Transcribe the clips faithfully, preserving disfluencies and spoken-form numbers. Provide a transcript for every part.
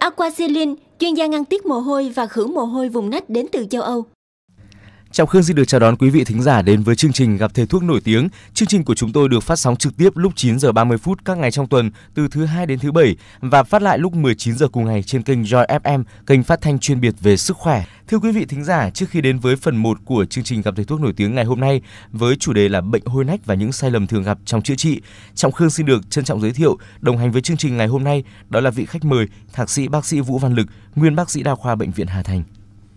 Aquacelin, chuyên gia ngăn tiết mồ hôi và khử mồ hôi vùng nách đến từ châu Âu. Trọng Khương xin được chào đón quý vị thính giả đến với chương trình Gặp thầy thuốc nổi tiếng. Chương trình của chúng tôi được phát sóng trực tiếp lúc chín giờ ba mươi phút các ngày trong tuần từ thứ hai đến thứ bảy và phát lại lúc mười chín giờ cùng ngày trên kênh Joy ép em, kênh phát thanh chuyên biệt về sức khỏe. Thưa quý vị thính giả, trước khi đến với phần một của chương trình Gặp thầy thuốc nổi tiếng ngày hôm nay với chủ đề là bệnh hôi nách và những sai lầm thường gặp trong chữa trị, Trọng Khương xin được trân trọng giới thiệu đồng hành với chương trình ngày hôm nay đó là vị khách mời Thạc sĩ bác sĩ Vũ Văn Lực, nguyên bác sĩ đa khoa bệnh viện Hà Thành.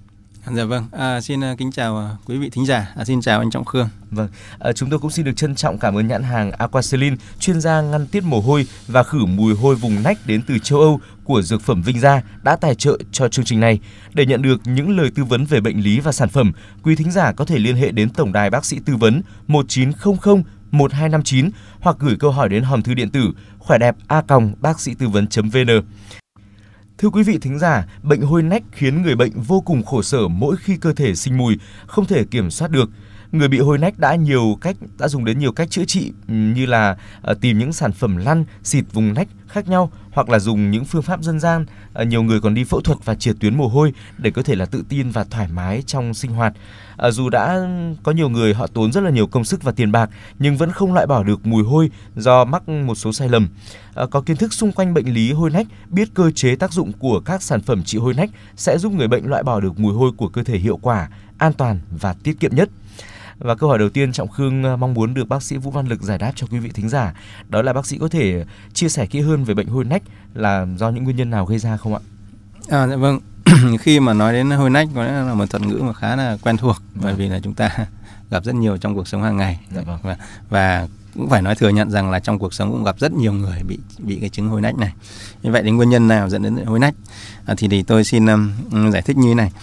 Dạ vâng, à, xin uh, kính chào uh, quý vị thính giả, à, xin chào anh Trọng Khương. Vâng, à, chúng tôi cũng xin được trân trọng cảm ơn nhãn hàng Aquacelin, chuyên gia ngăn tiết mồ hôi và khử mùi hôi vùng nách đến từ châu Âu của dược phẩm Vinh Gia đã tài trợ cho chương trình này. Để nhận được những lời tư vấn về bệnh lý và sản phẩm, quý thính giả có thể liên hệ đến tổng đài bác sĩ tư vấn một chín không không một hai năm chín hoặc gửi câu hỏi đến hòm thư điện tử khỏe đẹp a còng bác sĩ tư vấn chấm vn. Thưa quý vị thính giả, bệnh hôi nách khiến người bệnh vô cùng khổ sở mỗi khi cơ thể sinh mùi, không thể kiểm soát được. Người bị hôi nách đã nhiều cách đã dùng đến nhiều cách chữa trị như là uh, tìm những sản phẩm lăn, xịt vùng nách khác nhau hoặc là dùng những phương pháp dân gian. Uh, nhiều người còn đi phẫu thuật và triệt tuyến mồ hôi để có thể là tự tin và thoải mái trong sinh hoạt. Uh, dù đã có nhiều người họ tốn rất là nhiều công sức và tiền bạc nhưng vẫn không loại bỏ được mùi hôi do mắc một số sai lầm. Uh, có kiến thức xung quanh bệnh lý hôi nách, biết cơ chế tác dụng của các sản phẩm trị hôi nách sẽ giúp người bệnh loại bỏ được mùi hôi của cơ thể hiệu quả, an toàn và tiết kiệm nhất. Và câu hỏi đầu tiên Trọng Khương mong muốn được bác sĩ Vũ Văn Lực giải đáp cho quý vị thính giả, đó là bác sĩ có thể chia sẻ kỹ hơn về bệnh hôi nách là do những nguyên nhân nào gây ra không ạ? À, dạ vâng, khi mà nói đến hôi nách có lẽ là một thuật ngữ mà khá là quen thuộc, vâng. Bởi vì là chúng ta gặp rất nhiều trong cuộc sống hàng ngày. Dạ vâng. và, và cũng phải nói thừa nhận rằng là trong cuộc sống cũng gặp rất nhiều người bị bị cái chứng hôi nách này. Như vậy đến nguyên nhân nào dẫn đến hôi nách? À, thì, thì tôi xin um, giải thích như thế này.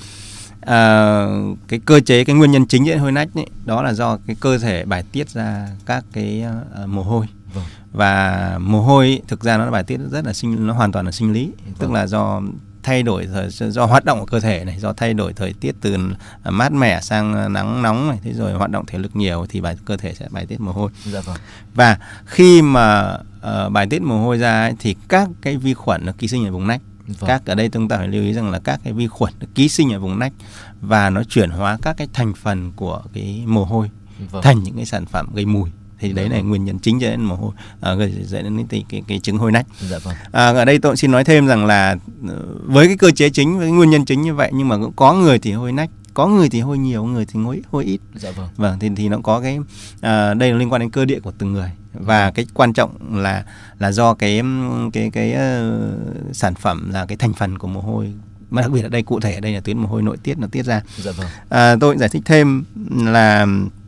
À, cái cơ chế, cái nguyên nhân chính dẫn hôi nách ấy, đó là do cái cơ thể bài tiết ra các cái uh, mồ hôi. Vâng. Và mồ hôi ấy, thực ra nó bài tiết rất là sinh, nó hoàn toàn là sinh lý. Vâng. Tức là do thay đổi thời, do hoạt động của cơ thể này, do thay đổi thời tiết từ mát mẻ sang nắng nóng này, thế rồi hoạt động thể lực nhiều thì bài cơ thể sẽ bài tiết mồ hôi. Dạ vâng. Và khi mà uh, bài tiết mồ hôi ra ấy, thì các cái vi khuẩn nó ký sinh ở vùng nách. Vâng. Các ở đây chúng ta phải lưu ý rằng là các cái vi khuẩn ký sinh ở vùng nách và nó chuyển hóa các cái thành phần của cái mồ hôi. Vâng. Thành những cái sản phẩm gây mùi. Thì đấy là nguyên nhân chính dẫn đến mồ hôi, à, dẫn đến cái, cái, cái chứng hôi nách. Dạ vâng. À, ở đây tôi xin nói thêm rằng là với cái cơ chế chính, với cái nguyên nhân chính như vậy, nhưng mà cũng có người thì hôi nách, có người thì hôi nhiều, người thì hôi, hôi ít. Dạ vâng. Vâng, thì, thì nó có cái à, đây là liên quan đến cơ địa của từng người. Và cái quan trọng là là do cái cái cái uh, sản phẩm là cái thành phần của mồ hôi, mà đặc biệt ở đây cụ thể ở đây là tuyến mồ hôi nội tiết nó tiết ra. Dạ vâng. À, tôi giải thích thêm là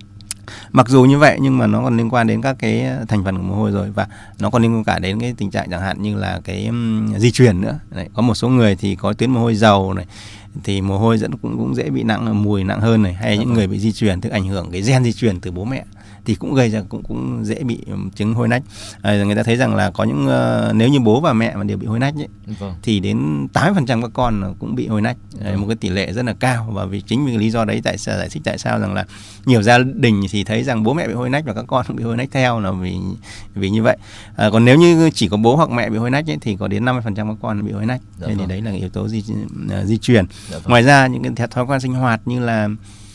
mặc dù như vậy nhưng mà nó còn liên quan đến các cái thành phần của mồ hôi rồi, và nó còn liên quan cả đến cái tình trạng chẳng hạn như là cái um, di truyền nữa. Đấy, có một số người thì có tuyến mồ hôi dầu này thì mồ hôi dẫn cũng cũng dễ bị nặng, mùi nặng hơn này, hay dạ những vâng. người bị di truyền tức ảnh hưởng cái gen di truyền từ bố mẹ thì cũng gây ra cũng cũng dễ bị chứng hôi nách. À, người ta thấy rằng là có những uh, nếu như bố và mẹ mà đều bị hôi nách ấy, vâng. thì đến tám mươi phần trăm các con cũng bị hôi nách. Vâng. À, một cái tỷ lệ rất là cao, và vì chính vì cái lý do đấy tại sao giải thích tại sao rằng là nhiều gia đình thì thấy rằng bố mẹ bị hôi nách và các con cũng bị hôi nách theo là vì vì như vậy. À, còn nếu như chỉ có bố hoặc mẹ bị hôi nách ấy, thì có đến năm mươi phần trăm các con bị hôi nách. Dạ nên vâng. thì đấy là yếu tố di, uh, di truyền. Dạ vâng. Ngoài ra những cái thói quen sinh hoạt như là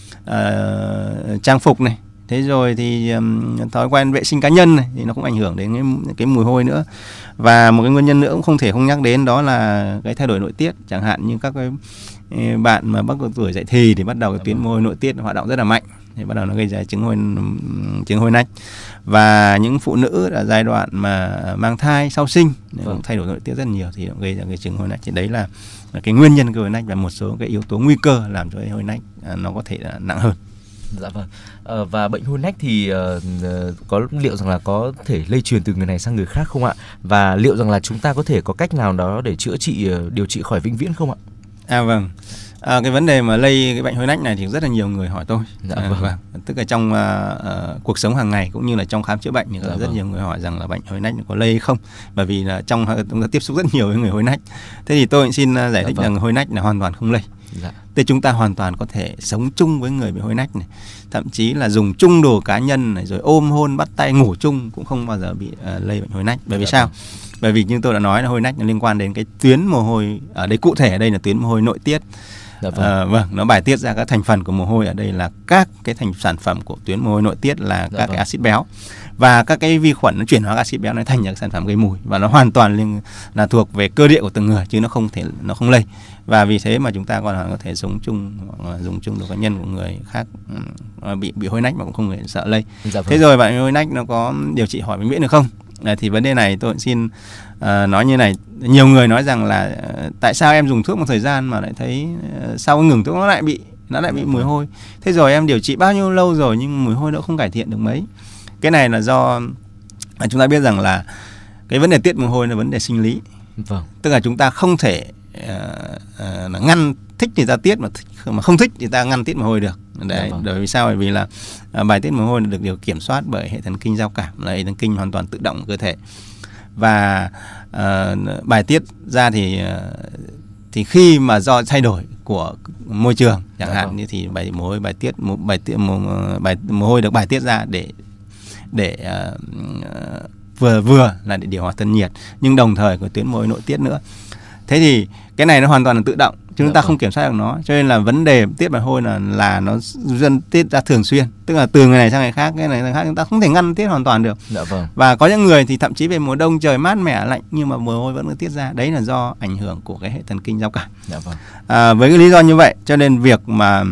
uh, trang phục này, thế rồi thì um, thói quen vệ sinh cá nhân này thì nó cũng ảnh hưởng đến cái, cái mùi hôi nữa. Và một cái nguyên nhân nữa cũng không thể không nhắc đến đó là cái thay đổi nội tiết, chẳng hạn như các cái bạn mà bắt đầu tuổi dậy thì thì bắt đầu cái tuyến mồ hôi nội tiết hoạt động rất là mạnh, thì bắt đầu nó gây ra chứng hôi chứng hôi nách. Và những phụ nữ ở giai đoạn mà mang thai sau sinh cũng thay đổi nội tiết rất nhiều thì nó gây ra cái chứng hôi nách. Thì đấy là cái nguyên nhân của hôi nách và một số cái yếu tố nguy cơ làm cho cái hôi nách nó có thể là nặng hơn. Dạ vâng. À, và bệnh hôi nách thì uh, có liệu rằng là có thể lây truyền từ người này sang người khác không ạ? Và liệu rằng là chúng ta có thể có cách nào đó để chữa trị, uh, điều trị khỏi vĩnh viễn không ạ? À vâng. À, cái vấn đề mà lây cái bệnh hôi nách này thì rất là nhiều người hỏi tôi. Dạ à, vâng. vâng. Tức là trong uh, uh, cuộc sống hàng ngày cũng như là trong khám chữa bệnh thì dạ rất vâng. nhiều người hỏi rằng là bệnh hôi nách có lây hay không, bởi vì là trong chúng ta tiếp xúc rất nhiều với người hôi nách. Thế thì tôi xin giải thích dạ vâng. rằng hôi nách là hoàn toàn không lây. Dạ. Thế chúng ta hoàn toàn có thể sống chung với người bị hôi nách này, thậm chí là dùng chung đồ cá nhân này, rồi ôm hôn bắt tay ngủ chung cũng không bao giờ bị uh, lây bệnh hôi nách. Bởi vì dạ sao? Bởi vì như tôi đã nói là hôi nách nó liên quan đến cái tuyến mồ hôi, ở đây cụ thể ở đây là tuyến mồ hôi nội tiết. Dạ vâng. À, vâng, nó bài tiết ra các thành phần của mồ hôi, ở đây là các cái thành sản phẩm của tuyến mồ hôi nội tiết là Dạ các vâng. cái axit béo, và các cái vi khuẩn nó chuyển hóa axit béo này thành những sản phẩm gây mùi, và nó hoàn toàn liên là thuộc về cơ địa của từng người chứ nó không thể nó không lây. Và vì thế mà chúng ta còn có thể sống chung hoặc là dùng chung được cá nhân của người khác bị bị hôi nách mà cũng không người sợ lây. Dạ vâng. Thế rồi bạn hôi nách nó có điều trị khỏi bệnh miễn được không? À, thì vấn đề này tôi xin uh, nói như này. Nhiều người nói rằng là uh, tại sao em dùng thuốc một thời gian mà lại thấy uh, sau ngừng thuốc nó lại bị nó lại bị mùi hôi. Thế rồi em điều trị bao nhiêu lâu rồi nhưng mùi hôi nó không cải thiện được mấy. Cái này là do uh, chúng ta biết rằng là cái vấn đề tiết mùi hôi là vấn đề sinh lý. Vâng. Tức là chúng ta không thể uh, uh, là ngăn thích thì ta tiết, mà thích, mà không thích thì ta ngăn tiết mồ hôi được. Đấy, vâng. bởi vì sao? Bởi vì là uh, bài tiết mồ hôi được điều kiểm soát bởi hệ thần kinh giao cảm, là hệ thần kinh hoàn toàn tự động của cơ thể. Và uh, bài tiết ra thì uh, thì khi mà do thay đổi của môi trường chẳng dạ hạn vâng. như thì bài mồ hôi bài tiết mồ, bài tiết mồ, bài mồ hôi được bài tiết ra để để uh, uh, vừa vừa là để điều hòa thân nhiệt, nhưng đồng thời có tuyến mồ hôi nội tiết nữa. Thế thì cái này nó hoàn toàn là tự động, chúng dạ ta vâng. không kiểm soát được nó, cho nên là vấn đề tiết bài hôi là là nó dân tiết ra thường xuyên, tức là từ ngày này sang ngày khác, cái này sang khác chúng ta không thể ngăn tiết hoàn toàn được. Dạ vâng. Và có những người thì thậm chí về mùa đông trời mát mẻ lạnh nhưng mà mồ hôi vẫn cứ tiết ra, đấy là do ảnh hưởng của cái hệ thần kinh giao cảm. Dạ vâng. À, với cái lý do như vậy cho nên việc mà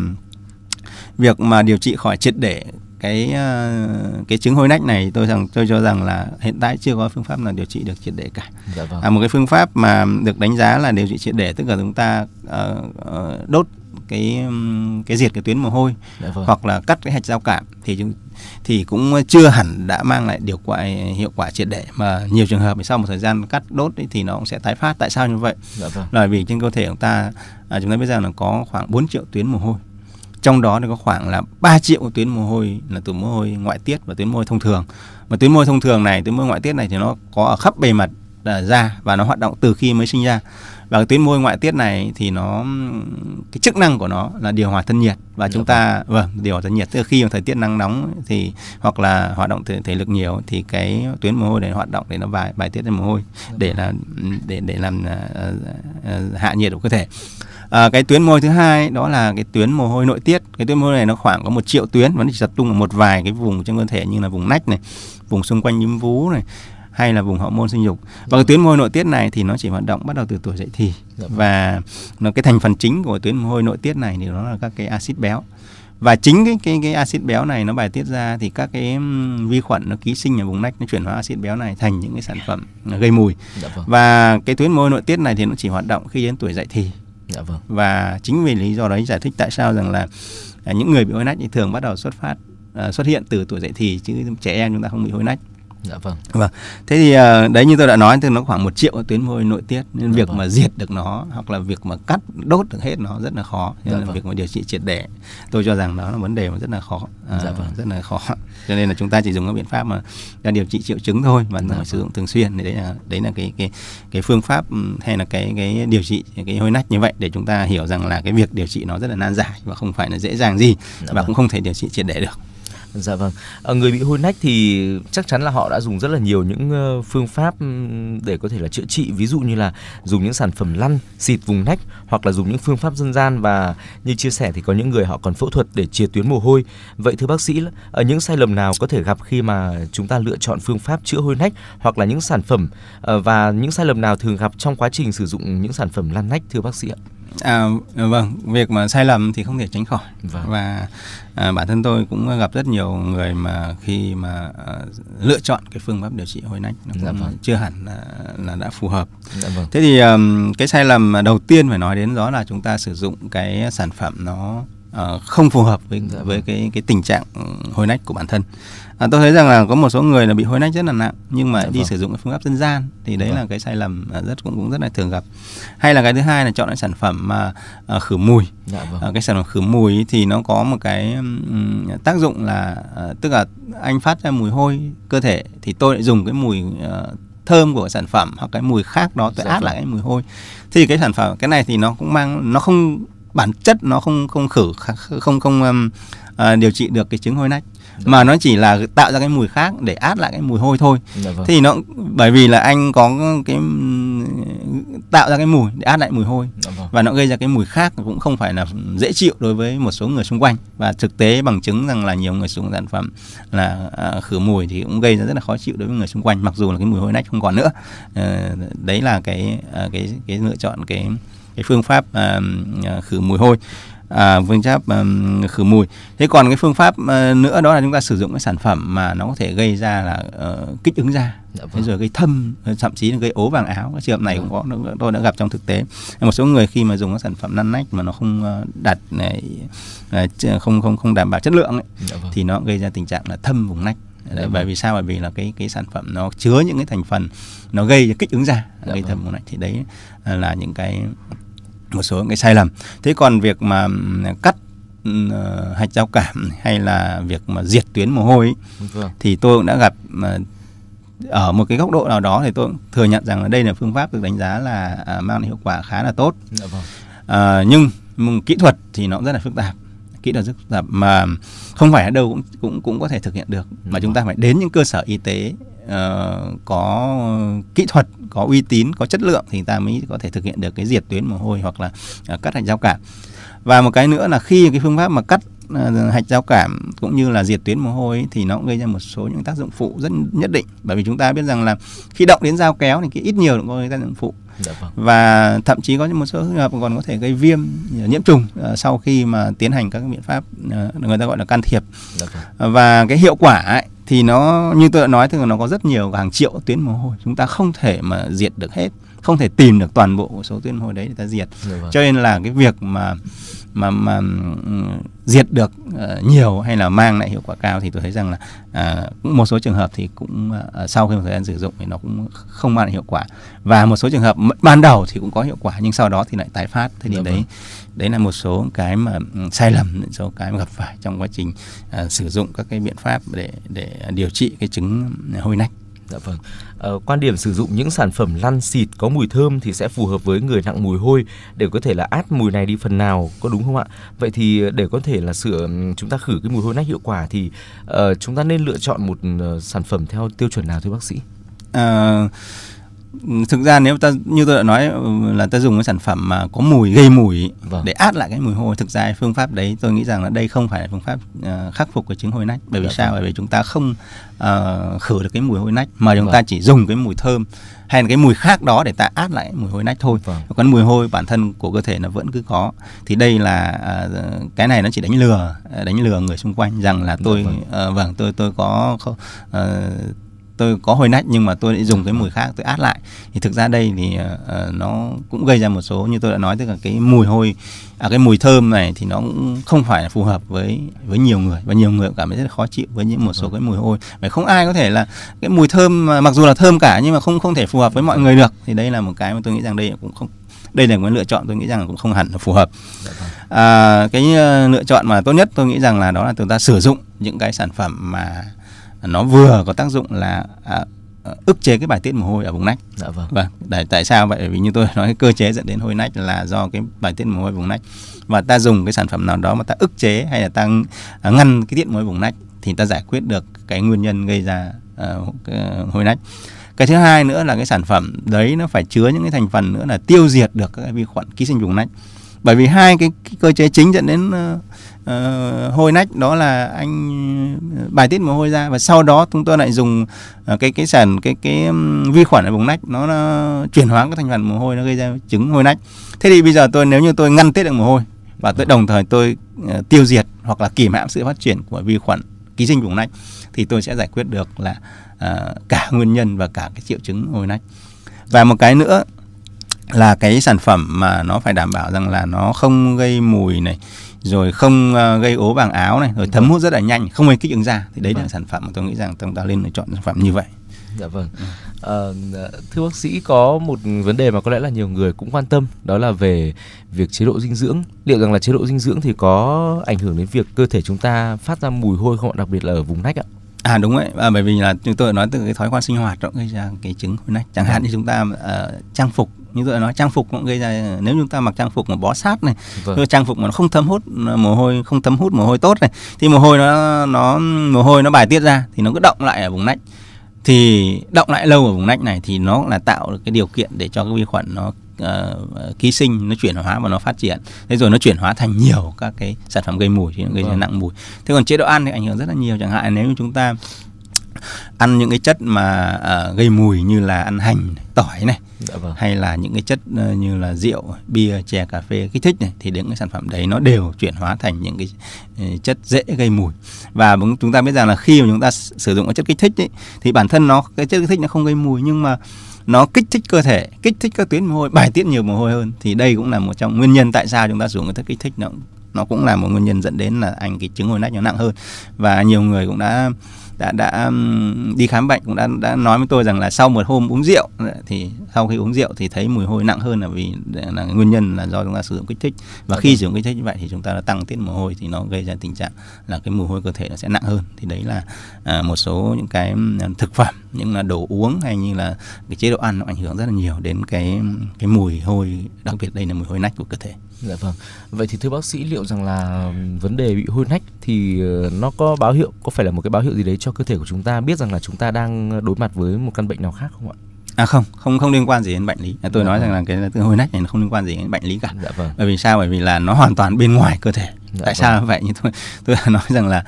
việc mà điều trị khỏi triệt để cái cái chứng hôi nách này, tôi rằng tôi cho rằng là hiện tại chưa có phương pháp nào điều trị được triệt để cả. Dạ vâng. À, một cái phương pháp mà được đánh giá là điều trị triệt để, tức là chúng ta uh, uh, đốt cái cái diệt cái tuyến mồ hôi, dạ vâng. hoặc là cắt cái hạch giao cảm thì chúng thì cũng chưa hẳn đã mang lại điều quả hiệu quả triệt để, mà nhiều trường hợp thì sau một thời gian cắt đốt ấy, thì nó cũng sẽ tái phát. Tại sao như vậy? Dạ vâng. Là vì trên cơ thể chúng ta à, chúng ta biết rằng là có khoảng bốn triệu tuyến mồ hôi. Trong đó thì có khoảng là ba triệu tuyến mồ hôi là tuyến mồ hôi ngoại tiết và tuyến mồ hôi thông thường. Mà tuyến mồ hôi thông thường này, tuyến mồ hôi ngoại tiết này thì nó có ở khắp bề mặt da và nó hoạt động từ khi mới sinh ra. Và cái tuyến mồ hôi ngoại tiết này thì nó cái chức năng của nó là điều hòa thân nhiệt, và chúng ta vâng điều hòa thân nhiệt, tức là khi mà thời tiết nắng nóng thì hoặc là hoạt động thể, thể lực nhiều thì cái tuyến mồ hôi này hoạt động để nó bài bài tiết ra mồ hôi để là để để làm uh, uh, hạ nhiệt của cơ thể. À, cái tuyến mồ hôi thứ hai đó là cái tuyến mồ hôi nội tiết. Cái tuyến mồ hôi này nó khoảng có một triệu tuyến, và nó chỉ tập trung ở một vài cái vùng trong cơ thể như là vùng nách này, vùng xung quanh nhâm vú này, hay là vùng hậu môn sinh dục. Và cái tuyến mồ hôi nội tiết này thì nó chỉ hoạt động bắt đầu từ tuổi dậy thì, và nó cái thành phần chính của tuyến mồ hôi nội tiết này thì nó là các cái axit béo. Và chính cái cái cái axit béo này nó bài tiết ra thì các cái vi khuẩn nó ký sinh ở vùng nách, nó chuyển hóa axit béo này thành những cái sản phẩm gây mùi. Dạ vâng. Và cái tuyến mồ hôi nội tiết này thì nó chỉ hoạt động khi đến tuổi dậy thì. Dạ vâng. Và chính vì lý do đấy giải thích tại sao rằng là à, những người bị hôi nách thì thường bắt đầu xuất phát à, xuất hiện từ tuổi dậy thì, chứ trẻ em chúng ta không bị hôi nách. Dạ vâng. Vâng. Thế thì à, đấy như tôi đã nói thì nó khoảng một triệu tuyến mồ hôi nội tiết, nên dạ việc vâng. mà diệt được nó hoặc là việc mà cắt đốt được hết nó rất là khó. Nên dạ là vâng. việc mà điều trị triệt để tôi cho rằng đó là vấn đề mà rất là khó, à, dạ vâng. rất là khó. Cho nên là chúng ta chỉ dùng các biện pháp mà là điều trị triệu chứng thôi, và dạ phải vâng. sử dụng thường xuyên. Thì đấy là đấy là cái cái cái phương pháp hay là cái cái điều trị cái hôi nách như vậy, để chúng ta hiểu rằng là cái việc điều trị nó rất là nan giải và không phải là dễ dàng gì, dạ và vâng. cũng không thể điều trị triệt để được. Dạ vâng. À, người bị hôi nách thì chắc chắn là họ đã dùng rất là nhiều những uh, phương pháp để có thể là chữa trị, ví dụ như là dùng những sản phẩm lăn xịt vùng nách, hoặc là dùng những phương pháp dân gian, và như chia sẻ thì có những người họ còn phẫu thuật để triệt tuyến mồ hôi. Vậy thưa bác sĩ, ở những sai lầm nào có thể gặp khi mà chúng ta lựa chọn phương pháp chữa hôi nách hoặc là những sản phẩm, uh, và những sai lầm nào thường gặp trong quá trình sử dụng những sản phẩm lăn nách thưa bác sĩ ạ? À, vâng, việc mà sai lầm thì không thể tránh khỏi. Vâng. Và à, bản thân tôi cũng gặp rất nhiều người mà khi mà à, lựa chọn cái phương pháp điều trị hôi nách nó cũng dạ vâng. chưa hẳn là, là đã phù hợp. Dạ vâng. Thế thì um, cái sai lầm đầu tiên phải nói đến đó là chúng ta sử dụng cái sản phẩm nó uh, không phù hợp với dạ với vâng. cái cái tình trạng hôi nách của bản thân. À, tôi thấy rằng là có một số người là bị hôi nách rất là nặng nhưng mà dạ đi vâng. sử dụng cái phương pháp dân gian thì đấy vâng. là cái sai lầm rất cũng cũng rất là thường gặp. Hay là cái thứ hai là chọn cái sản phẩm mà uh, khử mùi. Dạ vâng. Uh, cái sản phẩm khử mùi ý thì nó có một cái um, tác dụng là uh, tức là anh phát ra mùi hôi cơ thể thì tôi lại dùng cái mùi uh, thơm của sản phẩm hoặc cái mùi khác đó tôi dạ át vâng. lại cái mùi hôi. Thì cái sản phẩm cái này thì nó cũng mang nó không bản chất nó không không khử không không um, uh, điều trị được cái chứng hôi nách, Dạ. Mà nó chỉ là tạo ra cái mùi khác để át lại cái mùi hôi thôi. Dạ vâng. Thì nó bởi vì là anh có cái tạo ra cái mùi để át lại mùi hôi. Dạ vâng. Và nó gây ra cái mùi khác cũng không phải là dễ chịu đối với một số người xung quanh. Và thực tế bằng chứng rằng là nhiều người sử dụng sản phẩm là à, khử mùi thì cũng gây ra rất là khó chịu đối với người xung quanh, mặc dù là cái mùi hôi nách không còn nữa. À, đấy là cái cái cái lựa chọn cái cái phương pháp à, khử mùi hôi. À, phương pháp um, khử mùi. Thế còn cái phương pháp uh, nữa đó là chúng ta sử dụng cái sản phẩm mà nó có thể gây ra là uh, kích ứng da, dạ vâng. rồi gây thâm, thậm chí là gây ố vàng áo. Cái trường hợp này cũng có, tôi đã gặp trong thực tế. Một số người khi mà dùng các sản phẩm năn nách mà nó không đạt này, không không không đảm bảo chất lượng ấy, dạ vâng. thì nó gây ra tình trạng là thâm vùng nách. Đấy, dạ bởi vâng. vì sao? Bởi vì là cái cái sản phẩm nó chứa những cái thành phần nó gây ra kích ứng da, dạ gây vâng. thâm vùng nách. Thì đấy là những cái một số cái sai lầm. Thế còn việc mà cắt uh, hạch giao cảm hay là việc mà diệt tuyến mồ hôi ấy, vâng. thì tôi cũng đã gặp uh, ở một cái góc độ nào đó thì tôi cũng thừa nhận rằng là đây là phương pháp được đánh giá là uh, mang lại hiệu quả khá là tốt. Dạ vâng. uh, nhưng kỹ thuật thì nó rất là phức tạp, kỹ thuật rất phức tạp mà không phải ở đâu cũng cũng cũng có thể thực hiện được, mà vâng. chúng ta phải đến những cơ sở y tế Uh, có kỹ thuật, có uy tín, có chất lượng thì ta mới có thể thực hiện được cái diệt tuyến mồ hôi hoặc là uh, cắt hạch giao cảm. Và một cái nữa là khi cái phương pháp mà cắt uh, hạch giao cảm cũng như là diệt tuyến mồ hôi ấy, thì nó cũng gây ra một số những tác dụng phụ rất nhất định. Bởi vì chúng ta biết rằng là khi động đến dao kéo thì cái ít nhiều cũng có cái tác dụng phụ. Dạ vâng. Và thậm chí có một số trường hợp còn có thể gây viêm, nhiễm trùng uh, sau khi mà tiến hành các cái biện pháp uh, người ta gọi là can thiệp. Dạ vâng. Và cái hiệu quả ấy, thì nó như tôi đã nói, tức là nó có rất nhiều hàng triệu tuyến mồ hôi, chúng ta không thể mà diệt được hết, không thể tìm được toàn bộ số tuyến mồ hôi đấy để ta diệt. Vâng. Cho nên là cái việc mà mà mà um, diệt được uh, nhiều hay là mang lại hiệu quả cao thì tôi thấy rằng là uh, một số trường hợp thì cũng uh, sau khi một thời gian sử dụng thì nó cũng không mang lại hiệu quả, và một số trường hợp ban đầu thì cũng có hiệu quả nhưng sau đó thì lại tái phát. Thế thì dạ đấy vâng. đấy là một số cái mà um, sai lầm, một số cái mà gặp phải trong quá trình uh, sử dụng các cái biện pháp để để điều trị cái chứng hôi nách. Dạ vâng. Ờ, quan điểm sử dụng những sản phẩm lăn xịt có mùi thơm thì sẽ phù hợp với người nặng mùi hôi để có thể là át mùi này đi phần nào, có đúng không ạ? Vậy thì để có thể là sửa chúng ta khử cái mùi hôi nách hiệu quả thì uh, chúng ta nên lựa chọn một uh, sản phẩm theo tiêu chuẩn nào thưa bác sĩ? Uh... Thực ra nếu ta như tôi đã nói là ta dùng cái sản phẩm mà có mùi, gây mùi vâng. để át lại cái mùi hôi, thực ra phương pháp đấy tôi nghĩ rằng là đây không phải là phương pháp uh, khắc phục cái chứng hôi nách. Bởi vì dạ sao? Vâng. Bởi vì chúng ta không uh, khử được cái mùi hôi nách mà chúng vâng. ta chỉ dùng cái mùi thơm hay là cái mùi khác đó để ta át lại mùi hôi nách thôi. Vâng. Còn mùi hôi bản thân của cơ thể nó vẫn cứ có. Thì đây là uh, cái này nó chỉ đánh lừa đánh lừa người xung quanh rằng là tôi dạ vâng. Uh, vâng tôi tôi có uh, tôi có hôi nách nhưng mà tôi lại dùng cái mùi khác tôi át lại. Thì thực ra đây thì uh, nó cũng gây ra một số, như tôi đã nói, tức là cái mùi hôi à, cái mùi thơm này thì nó cũng không phải là phù hợp với với nhiều người, và nhiều người cũng cảm thấy rất là khó chịu với những một số cái mùi hôi. Bởi không ai có thể là cái mùi thơm mặc dù là thơm cả nhưng mà không không thể phù hợp với mọi người được. Thì đây là một cái mà tôi nghĩ rằng đây cũng không đây là một lựa chọn tôi nghĩ rằng là cũng không hẳn là phù hợp. À, cái uh, lựa chọn mà tốt nhất tôi nghĩ rằng là đó là chúng ta sử dụng những cái sản phẩm mà nó vừa có tác dụng là à, ức chế cái bài tiết mồ hôi ở vùng nách. Dạ vâng. Vâng. Tại, tại sao vậy? Vì như tôi nói, cái cơ chế dẫn đến hôi nách là do cái bài tiết mồ hôi vùng nách, và ta dùng cái sản phẩm nào đó mà ta ức chế hay là ta à, ngăn cái tiết mồ hôi vùng nách thì ta giải quyết được cái nguyên nhân gây ra uh, cái hôi nách. Cái thứ hai nữa là cái sản phẩm đấy nó phải chứa những cái thành phần nữa là tiêu diệt được các cái vi khuẩn ký sinh vùng nách. Bởi vì hai cái, cái cơ chế chính dẫn đến uh, uh, hôi nách đó là anh bài tiết mồ hôi ra, và sau đó chúng tôi lại dùng uh, cái cái sản cái cái um, vi khuẩn ở vùng nách nó, nó chuyển hóa các thành phần mồ hôi, nó gây ra chứng hôi nách. Thế thì bây giờ tôi nếu như tôi ngăn tiết được mồ hôi và tôi đồng thời tôi uh, tiêu diệt hoặc là kìm hãm sự phát triển của vi khuẩn ký sinh vùng nách thì tôi sẽ giải quyết được là uh, cả nguyên nhân và cả cái triệu chứng hôi nách. Và một cái nữa là cái sản phẩm mà nó phải đảm bảo rằng là nó không gây mùi này, rồi không uh, gây ố vàng áo này, rồi thấm hút rất là nhanh, không gây kích ứng da, thì đấy vâng. là sản phẩm mà tôi nghĩ rằng chúng ta nên chọn sản phẩm như vậy. Dạ vâng. À, thưa bác sĩ, có một vấn đề mà có lẽ là nhiều người cũng quan tâm, đó là về việc chế độ dinh dưỡng. Liệu rằng là chế độ dinh dưỡng thì có ảnh hưởng đến việc cơ thể chúng ta phát ra mùi hôi không ạ, đặc biệt là ở vùng nách ạ? À đúng đấy, à, bởi vì là chúng tôi nói từ cái thói quen sinh hoạt nó gây ra cái chứng hôi nách. Chẳng hạn như chúng ta uh, trang phục, như tôi nói trang phục cũng gây ra, nếu chúng ta mặc trang phục mà bó sát này, vâng. trang phục mà nó không thấm hút mồ hôi, không thấm hút mồ hôi tốt này, thì mồ hôi nó nó mồ hôi nó bài tiết ra thì nó cứ động lại ở vùng nách. Thì động lại lâu ở vùng nách này thì nó là tạo được cái điều kiện để cho cái vi khuẩn nó uh, ký sinh, nó chuyển hóa và nó phát triển. Thế rồi nó chuyển hóa thành nhiều các cái sản phẩm gây mùi thì nó gây ra nặng mùi. Thế còn chế độ ăn thì ảnh hưởng rất là nhiều. Chẳng hạn nếu như chúng ta ăn những cái chất mà uh, gây mùi như là ăn hành, tỏi này, dạ vâng. hay là những cái chất uh, như là rượu, bia, chè, cà phê kích thích này, thì những cái sản phẩm đấy nó đều chuyển hóa thành những cái uh, chất dễ gây mùi. Và chúng ta biết rằng là khi mà chúng ta sử dụng cái chất kích thích ấy, thì bản thân nó cái chất kích thích nó không gây mùi, nhưng mà nó kích thích cơ thể, kích thích các tuyến mồ hôi, bài tiết nhiều mồ hôi hơn. Thì đây cũng là một trong nguyên nhân tại sao chúng ta sử dụng cái chất kích thích, nó nó cũng là một nguyên nhân dẫn đến là anh cái chứng hôi nách nó nặng hơn. Và nhiều người cũng đã đã đã đi khám bệnh cũng đã đã nói với tôi rằng là sau một hôm uống rượu, thì sau khi uống rượu thì thấy mùi hôi nặng hơn, là vì là nguyên nhân là do chúng ta sử dụng kích thích. Và khi sử dụng kích thích như vậy thì chúng ta đã tăng tiết mồ hôi, thì nó gây ra tình trạng là cái mùi hôi cơ thể nó sẽ nặng hơn. Thì đấy là à, một số những cái thực phẩm, những là đồ uống hay như là cái chế độ ăn nó ảnh hưởng rất là nhiều đến cái cái mùi hôi, đặc biệt đây là mùi hôi nách của cơ thể. Dạ vâng. Vậy thì thưa bác sĩ, liệu rằng là vấn đề bị hôi nách thì nó có báo hiệu, có phải là một cái báo hiệu gì đấy cho cơ thể của chúng ta biết rằng là chúng ta đang đối mặt với một căn bệnh nào khác không ạ? À không, không không liên quan gì đến bệnh lý. Tôi dạ nói vâng. rằng là cái hôi nách này nó không liên quan gì đến bệnh lý cả. Dạ vâng. Bởi vì sao? Bởi vì là nó hoàn toàn bên ngoài cơ thể. Dạ Tại vâng. sao vậy? Như tôi tôi nói rằng là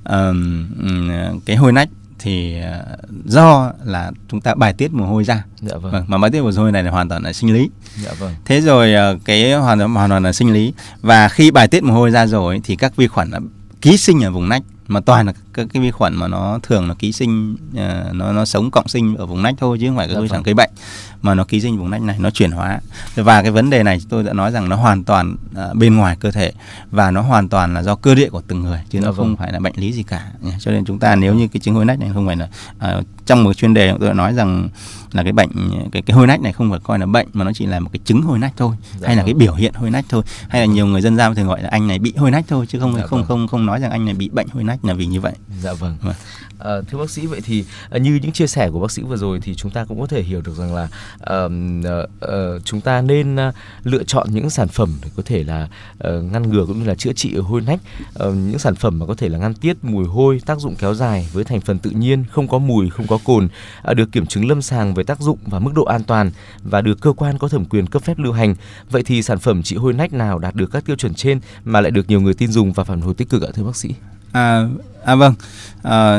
um, cái hôi nách thì uh, do là chúng ta bài tiết mồ hôi ra. Dạ vâng. Vâng, mà bài tiết mồ hôi này là hoàn toàn là sinh lý. Dạ vâng. Thế rồi uh, cái hoàn toàn hoàn toàn là sinh lý, và khi bài tiết mồ hôi ra rồi thì các vi khuẩn ký sinh ở vùng nách, mà toàn là các cái vi khuẩn mà nó thường nó ký sinh, uh, nó nó sống cộng sinh ở vùng nách thôi, chứ không phải các vi khuẩn gây bệnh, mà nó ký sinh vùng nách này, nó chuyển hóa. Và cái vấn đề này tôi đã nói rằng nó hoàn toàn uh, bên ngoài cơ thể, và nó hoàn toàn là do cơ địa của từng người, chứ nó vâng. không phải là bệnh lý gì cả. Cho nên chúng ta nếu như cái chứng hôi nách này không phải là uh, trong một chuyên đề tôi đã nói rằng là cái bệnh cái cái hôi nách này không phải coi là bệnh, mà nó chỉ là một cái chứng hôi nách thôi, dạ hay vâng. là cái biểu hiện hôi nách thôi, hay là nhiều người dân gian thường gọi là anh này bị hôi nách thôi, chứ không dạ không vâng. không không nói rằng anh này bị bệnh hôi nách là vì như vậy. Dạ vâng. vâng. À, thưa bác sĩ, vậy thì uh, như những chia sẻ của bác sĩ vừa rồi thì chúng ta cũng có thể hiểu được rằng là uh, uh, uh, chúng ta nên uh, lựa chọn những sản phẩm để có thể là uh, ngăn ngừa cũng như là chữa trị ở hôi nách, uh, những sản phẩm mà có thể là ngăn tiết mùi hôi, tác dụng kéo dài với thành phần tự nhiên, không có mùi, không có cồn, uh, được kiểm chứng lâm sàng về tác dụng và mức độ an toàn, và được cơ quan có thẩm quyền cấp phép lưu hành. Vậy thì sản phẩm trị hôi nách nào đạt được các tiêu chuẩn trên mà lại được nhiều người tin dùng và phản hồi tích cực ạ thưa bác sĩ? À, à vâng, à,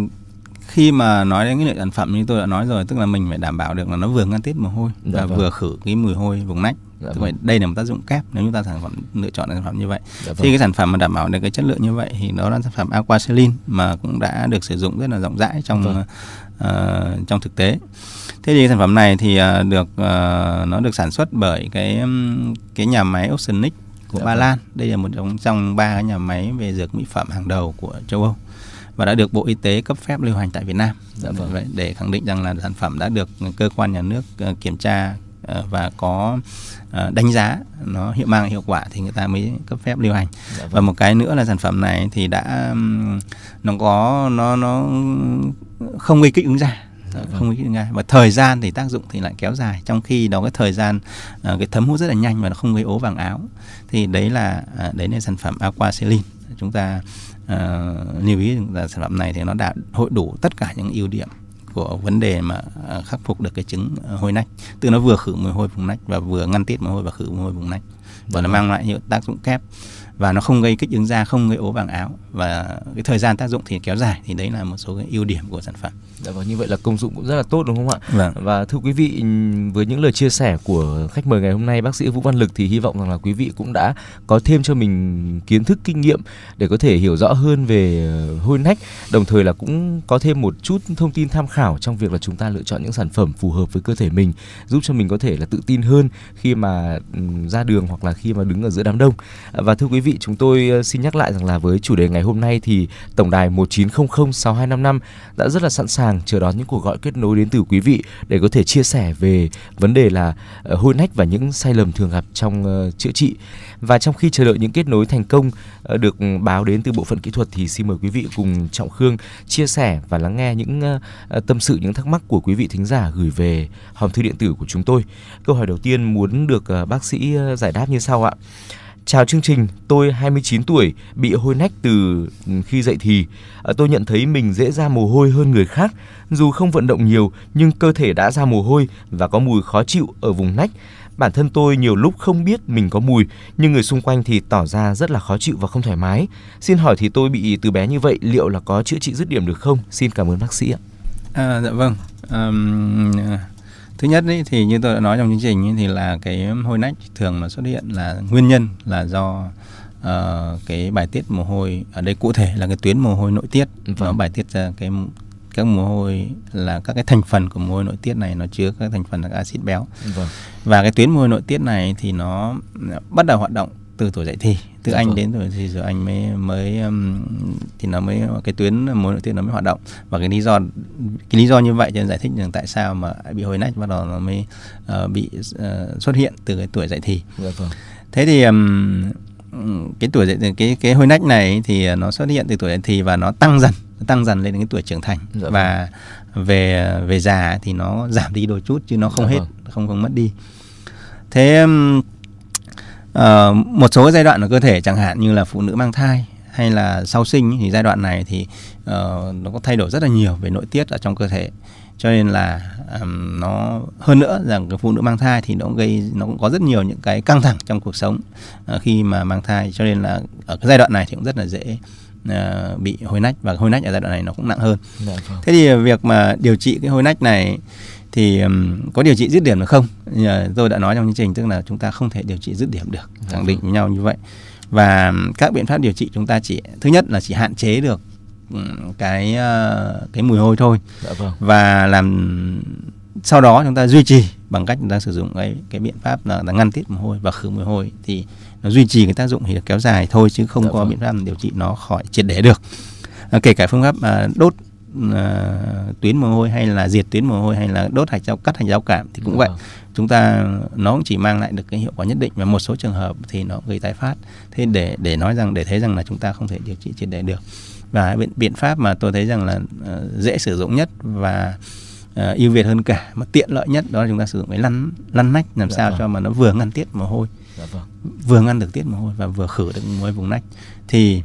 khi mà nói đến cái loại sản phẩm như tôi đã nói rồi, tức là mình phải đảm bảo được là nó vừa ngăn tiết mồ hôi và vâng. vừa khử cái mùi hôi vùng nách. Dạ vâng. Đây là một tác dụng kép nếu chúng ta sản phẩm lựa chọn sản phẩm như vậy. Dạ vâng. Thì cái sản phẩm mà đảm bảo được cái chất lượng như vậy thì đó là sản phẩm Aquacelin, mà cũng đã được sử dụng rất là rộng rãi trong vâng. uh, trong thực tế. Thế thì sản phẩm này thì uh, được uh, nó được sản xuất bởi cái cái nhà máy Oceanic của dạ Ba Lan. Vâng. Đây là một trong trong ba cái nhà máy về dược mỹ phẩm hàng đầu của châu Âu, và đã được Bộ Y tế cấp phép lưu hành tại Việt Nam. Dạ vâng. Vậy để khẳng định rằng là sản phẩm đã được cơ quan nhà nước uh, kiểm tra uh, và có uh, đánh giá nó hiệu mang hiệu quả thì người ta mới cấp phép lưu hành. Dạ vâng. Và một cái nữa là sản phẩm này thì đã um, nó có nó nó không gây kích ứng da. Dạ vâng. Không gây kích ứng da, và thời gian thì tác dụng thì lại kéo dài, trong khi đó cái thời gian uh, cái thấm hút rất là nhanh và nó không gây ố vàng áo. Thì đấy là uh, đấy là sản phẩm Aquacelin. Chúng ta Uh, lưu ý là sản phẩm này thì nó đã hội đủ tất cả những ưu điểm của vấn đề mà uh, khắc phục được cái chứng uh, hôi nách, tức nó vừa khử mùi hôi vùng nách và vừa ngăn tiết mồ hôi và khử mùi hôi vùng nách, và nó mang lại những tác dụng kép, và nó không gây kích ứng da, không gây ố vàng áo, và cái thời gian tác dụng thì kéo dài. Thì đấy là một số cái ưu điểm của sản phẩm. Dạ vâng, như vậy là công dụng cũng rất là tốt đúng không ạ? Vâng. Và thưa quý vị, với những lời chia sẻ của khách mời ngày hôm nay, bác sĩ Vũ Văn Lực, thì hy vọng rằng là quý vị cũng đã có thêm cho mình kiến thức, kinh nghiệm để có thể hiểu rõ hơn về hôi nách, đồng thời là cũng có thêm một chút thông tin tham khảo khảo trong việc là chúng ta lựa chọn những sản phẩm phù hợp với cơ thể mình, giúp cho mình có thể là tự tin hơn khi mà um, ra đường hoặc là khi mà đứng ở giữa đám đông. Và thưa quý vị, chúng tôi uh, xin nhắc lại rằng là với chủ đề ngày hôm nay thì tổng đài một chín không không sáu hai năm năm đã rất là sẵn sàng chờ đón những cuộc gọi kết nối đến từ quý vị để có thể chia sẻ về vấn đề là uh, hôi nách và những sai lầm thường gặp trong uh, chữa trị. Và trong khi chờ đợi những kết nối thành công uh, được báo đến từ bộ phận kỹ thuật thì xin mời quý vị cùng Trọng Khương chia sẻ và lắng nghe những uh, tâm sự, những thắc mắc của quý vị thính giả gửi về hòm thư điện tử của chúng tôi. Câu hỏi đầu tiên muốn được uh, bác sĩ uh, giải đáp như sau ạ. Chào chương trình, tôi hai mươi chín tuổi, bị hôi nách từ khi dậy thì. À, tôi nhận thấy mình dễ ra mồ hôi hơn người khác. Dù không vận động nhiều nhưng cơ thể đã ra mồ hôi và có mùi khó chịu ở vùng nách. Bản thân tôi nhiều lúc không biết mình có mùi, nhưng người xung quanh thì tỏ ra rất là khó chịu và không thoải mái. Xin hỏi thì tôi bị từ bé như vậy, liệu là có chữa trị dứt điểm được không? Xin cảm ơn bác sĩ ạ. À, dạ vâng. Um, thứ nhất ý, thì như tôi đã nói trong chương trình ý, thì là cái hôi nách thường nó xuất hiện là nguyên nhân là do uh, cái bài tiết mồ hôi, ở đây cụ thể là cái tuyến mồ hôi nội tiết. Vâng. Nó bài tiết ra cái các mồ hôi là các cái thành phần của mồ hôi nội tiết này nó chứa các thành phần là axit béo. Vâng. Và cái tuyến mồ hôi nội tiết này thì nó bắt đầu hoạt động từ tuổi dậy thì, từ dạ anh vâng. đến tuổi thì rồi anh mới mới thì nó mới cái tuyến mồ hôi nội tiết nó mới hoạt động. Và cái lý do cái lý do như vậy cho nên giải thích rằng tại sao mà bị hôi nách bắt đầu nó mới uh, bị uh, xuất hiện từ cái tuổi dậy thì. Dạ vâng. Thế thì um, cái tuổi dậy cái cái hôi nách này thì nó xuất hiện từ tuổi dậy thì và nó tăng dần tăng dần lên đến cái tuổi trưởng thành. Dạ vâng. Và về về già thì nó giảm đi đôi chút chứ nó không dạ hết vâng. không không mất đi. Thế uh, một số giai đoạn ở cơ thể chẳng hạn như là phụ nữ mang thai hay là sau sinh thì giai đoạn này thì uh, nó có thay đổi rất là nhiều về nội tiết ở trong cơ thể, cho nên là um, nó hơn nữa rằng cái phụ nữ mang thai thì nó gây nó cũng có rất nhiều những cái căng thẳng trong cuộc sống uh, khi mà mang thai, cho nên là ở cái giai đoạn này thì cũng rất là dễ uh, bị hôi nách, và hôi nách ở giai đoạn này nó cũng nặng hơn. Dạ, vâng. Thế thì việc mà điều trị cái hôi nách này thì um, có điều trị dứt điểm được không? Uh, tôi đã nói trong chương trình, tức là chúng ta không thể điều trị dứt điểm được, dạ, khẳng định với nhau như vậy. Và các biện pháp điều trị chúng ta chỉ thứ nhất là chỉ hạn chế được cái cái mùi hôi thôi. Dạ, vâng. Và làm sau đó chúng ta duy trì bằng cách chúng ta sử dụng cái cái biện pháp là, là ngăn tiết mồ hôi và khử mùi hôi, thì nó duy trì cái tác dụng thì được kéo dài thôi, chứ không dạ, có vâng. biện pháp điều trị nó khỏi triệt để được. À, kể cả phương pháp à, đốt à, tuyến mồ hôi hay là diệt tuyến mồ hôi hay là đốt hạch giao cắt hạch giao cảm thì cũng dạ, vậy. Vâng. Chúng ta nó cũng chỉ mang lại được cái hiệu quả nhất định, và một số trường hợp thì nó gây tái phát. Thế để để nói rằng để thấy rằng là chúng ta không thể điều trị triệt để được. Và biện, biện pháp mà tôi thấy rằng là uh, dễ sử dụng nhất và uh, ưu việt hơn cả mà tiện lợi nhất đó là chúng ta sử dụng cái lăn lăn nách, làm dạ, sao vâng. cho mà nó vừa ngăn tiết mồ hôi, dạ, vâng. vừa ngăn được tiết mồ hôi và vừa khử được mồ hôi vùng nách, thì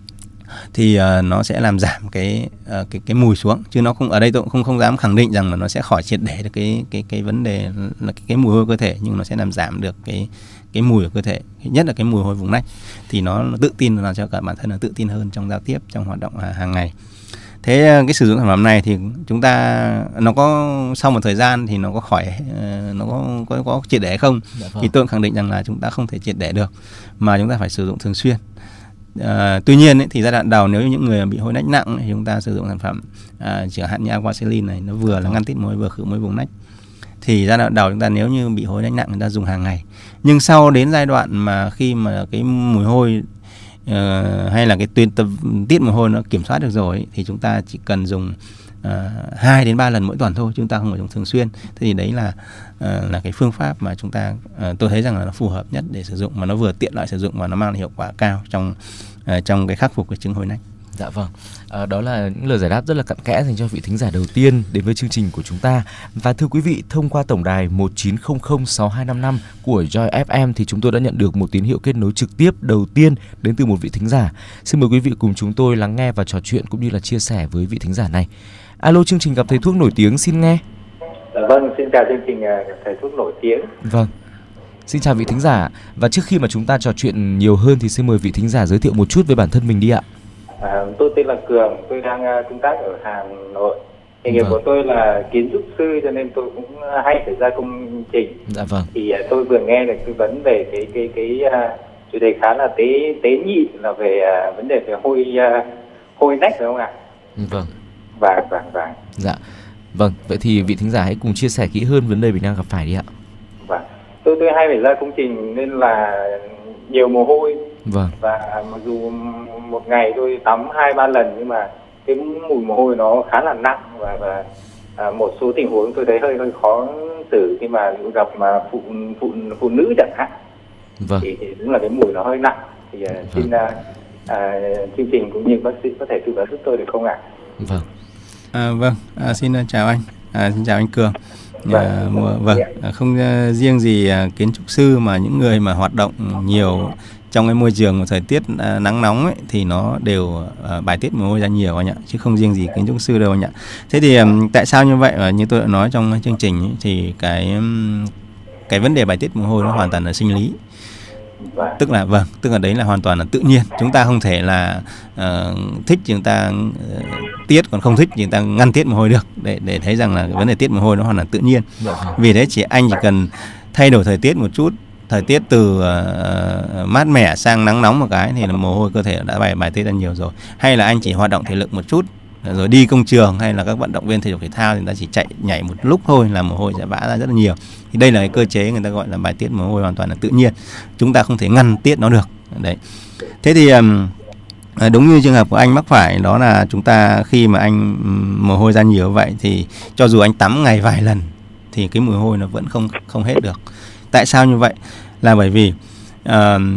thì uh, nó sẽ làm giảm cái uh, cái cái mùi xuống. Chứ nó không, ở đây tôi cũng không không dám khẳng định rằng là nó sẽ khỏi triệt để được cái cái cái vấn đề là cái, cái mùi hôi cơ thể, nhưng nó sẽ làm giảm được cái cái mùi của cơ thể, nhất là cái mùi hôi vùng nách, thì nó, nó tự tin, làm cho cả bản thân là tự tin hơn trong giao tiếp, trong hoạt động hàng ngày. Thế cái sử dụng sản phẩm này thì chúng ta nó có sau một thời gian thì nó có khỏi, nó có có, có triệt để hay không? Dạ, vâng. Thì tôi khẳng định rằng là chúng ta không thể triệt để được, mà chúng ta phải sử dụng thường xuyên. À, tuy nhiên ấy, thì giai đoạn đầu nếu như những người bị hôi nách nặng thì chúng ta sử dụng sản phẩm à, chẳng hạn như Aquacelin này, nó vừa là ngăn tiết mồ hôi vừa khử mồ hôi vùng nách. Thì giai đoạn đầu chúng ta nếu như bị hôi nách nặng chúng ta dùng hàng ngày. Nhưng sau đến giai đoạn mà khi mà cái mùi hôi uh, hay là cái tuyến tập tiết mồ hôi nó kiểm soát được rồi ấy, thì chúng ta chỉ cần dùng hai đến ba lần mỗi tuần thôi, chúng ta không phải dùng thường xuyên. Thế thì đấy là uh, là cái phương pháp mà chúng ta uh, tôi thấy rằng là nó phù hợp nhất để sử dụng, mà nó vừa tiện lợi sử dụng và nó mang lại hiệu quả cao trong uh, trong cái khắc phục cái chứng hôi nách. Dạ vâng, à, đó là những lời giải đáp rất là cặn kẽ dành cho vị thính giả đầu tiên đến với chương trình của chúng ta. Và thưa quý vị, thông qua tổng đài một chín không không sáu hai năm năm của Joy ép em thì chúng tôi đã nhận được một tín hiệu kết nối trực tiếp đầu tiên đến từ một vị thính giả. Xin mời quý vị cùng chúng tôi lắng nghe và trò chuyện cũng như là chia sẻ với vị thính giả này. Alo, chương trình Gặp Thầy Thuốc Nổi Tiếng xin nghe. Dạ vâng, xin chào chương trình Gặp Thầy Thuốc Nổi Tiếng. Vâng. Xin chào vị thính giả. Và trước khi mà chúng ta trò chuyện nhiều hơn thì xin mời vị thính giả giới thiệu một chút về bản thân mình đi ạ. À, tôi tên là Cường, tôi đang công tác ở Hà Nội. Nghề nghiệp vâng. của tôi là kiến trúc sư, cho nên tôi cũng hay phải ra công trình. Dạ vâng. Thì tôi vừa nghe được tư vấn về cái cái cái uh, chủ đề khá là tế tế nhị, là về uh, vấn đề về hôi uh, hôi nách phải không ạ? Vâng. Vâng vâng vâng. Dạ. Vâng, vậy thì vị thính giả hãy cùng chia sẻ kỹ hơn vấn đề mình đang gặp phải đi ạ. Vâng, tôi tôi hay phải ra công trình nên là nhiều mồ hôi. Vâng. Và mặc dù một ngày tôi tắm hai ba lần nhưng mà cái mùi mồ hôi nó khá là nặng, và và à, một số tình huống tôi thấy hơi hơi khó xử khi mà gặp mà phụ phụ phụ nữ chẳng hạn. Vâng. Thì, thì đúng là cái mùi nó hơi nặng. Thì uh, vâng. xin uh, uh, chương trình cũng như bác sĩ có thể tư vấn giúp tôi được không ạ? Vâng. À, vâng, à, xin chào anh, à, xin chào anh Cường. Vâng, à, vâng, vâng. À, không uh, riêng gì uh, kiến trúc sư mà những người mà hoạt động nhiều trong cái môi trường thời tiết uh, nắng nóng ấy, thì nó đều uh, bài tiết mồ hôi ra nhiều anh ạ, chứ không riêng gì kiến trúc sư đâu anh ạ. Thế thì um, tại sao như vậy? Và như tôi đã nói trong chương trình ấy, thì cái um, cái vấn đề bài tiết mồ hôi nó hoàn toàn là sinh lý. Tức là vâng, tức là đấy là hoàn toàn là tự nhiên. Chúng ta không thể là uh, thích thì chúng ta uh, tiết, còn không thích thì chúng ta ngăn tiết mồ hôi được. Để để thấy rằng là vấn đề tiết mồ hôi nó hoàn toàn tự nhiên. Vì thế chỉ anh chỉ cần thay đổi thời tiết một chút, thời tiết từ uh, mát mẻ sang nắng nóng một cái thì là mồ hôi cơ thể đã bài bài tiết ra nhiều rồi. Hay là anh chỉ hoạt động thể lực một chút, rồi đi công trường hay là các vận động viên thể dục thể thao thì người ta chỉ chạy nhảy một lúc thôi là mồ hôi sẽ vã ra rất là nhiều. Thì đây là cái cơ chế người ta gọi là bài tiết mồ hôi hoàn toàn là tự nhiên, chúng ta không thể ngăn tiết nó được đấy. Thế thì đúng như trường hợp của anh mắc phải, đó là chúng ta khi mà anh mồ hôi ra nhiều vậy thì cho dù anh tắm ngày vài lần thì cái mùi hôi nó vẫn không không hết được. Tại sao như vậy? Là bởi vì uh,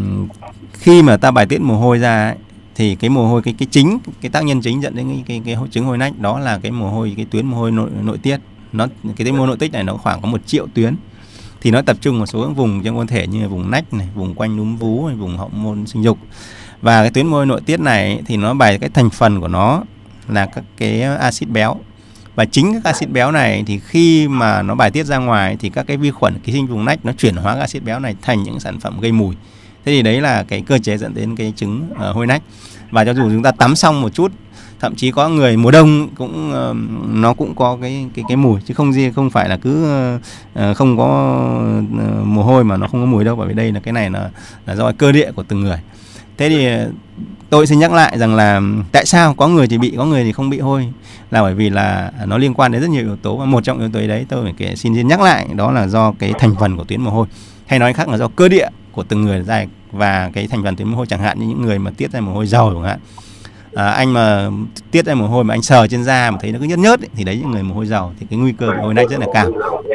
khi mà ta bài tiết mồ hôi ra ấy, thì cái mồ hôi cái cái chính cái tác nhân chính dẫn đến cái cái, cái, cái chứng hôi nách đó là cái mồ hôi cái tuyến mồ hôi nội nội tiết. Nó cái tuyến mồ hôi nội tiết này nó khoảng có một triệu tuyến, thì nó tập trung một số vùng trong cơ thể như là vùng nách này, vùng quanh núm vú, vùng hậu môn sinh dục. Và cái tuyến mồ hôi nội tiết này thì nó bài cái thành phần của nó là các cái axit béo, và chính các axit béo này thì khi mà nó bài tiết ra ngoài thì các cái vi khuẩn ký sinh vùng nách nó chuyển hóa các axit béo này thành những sản phẩm gây mùi. Thế thì đấy là cái cơ chế dẫn đến cái chứng uh, hôi nách. Và cho dù chúng ta tắm xong một chút, thậm chí có người mùa đông cũng uh, nó cũng có cái cái cái mùi, chứ không gì không phải là cứ uh, không có uh, mồ hôi mà nó không có mùi đâu, bởi vì đây là cái này là là do cơ địa của từng người. Thế thì tôi xin nhắc lại rằng là tại sao có người thì bị, có người thì không bị hôi, là bởi vì là nó liên quan đến rất nhiều yếu tố, và một trong yếu tố đấy tôi phải kể, xin nhắc lại, đó là do cái thành phần của tuyến mồ hôi, hay nói khác là do cơ địa của từng người ra, và cái thành phần tuyến mồ hôi, chẳng hạn như những người mà tiết ra mồ hôi dầu chẳng hạn. À, anh mà tiết ra mồ hôi mà anh sờ trên da mà thấy nó cứ nhớt nhớt ấy, thì đấy những người mồ hôi dầu thì cái nguy cơ bị hôi nách rất là cao.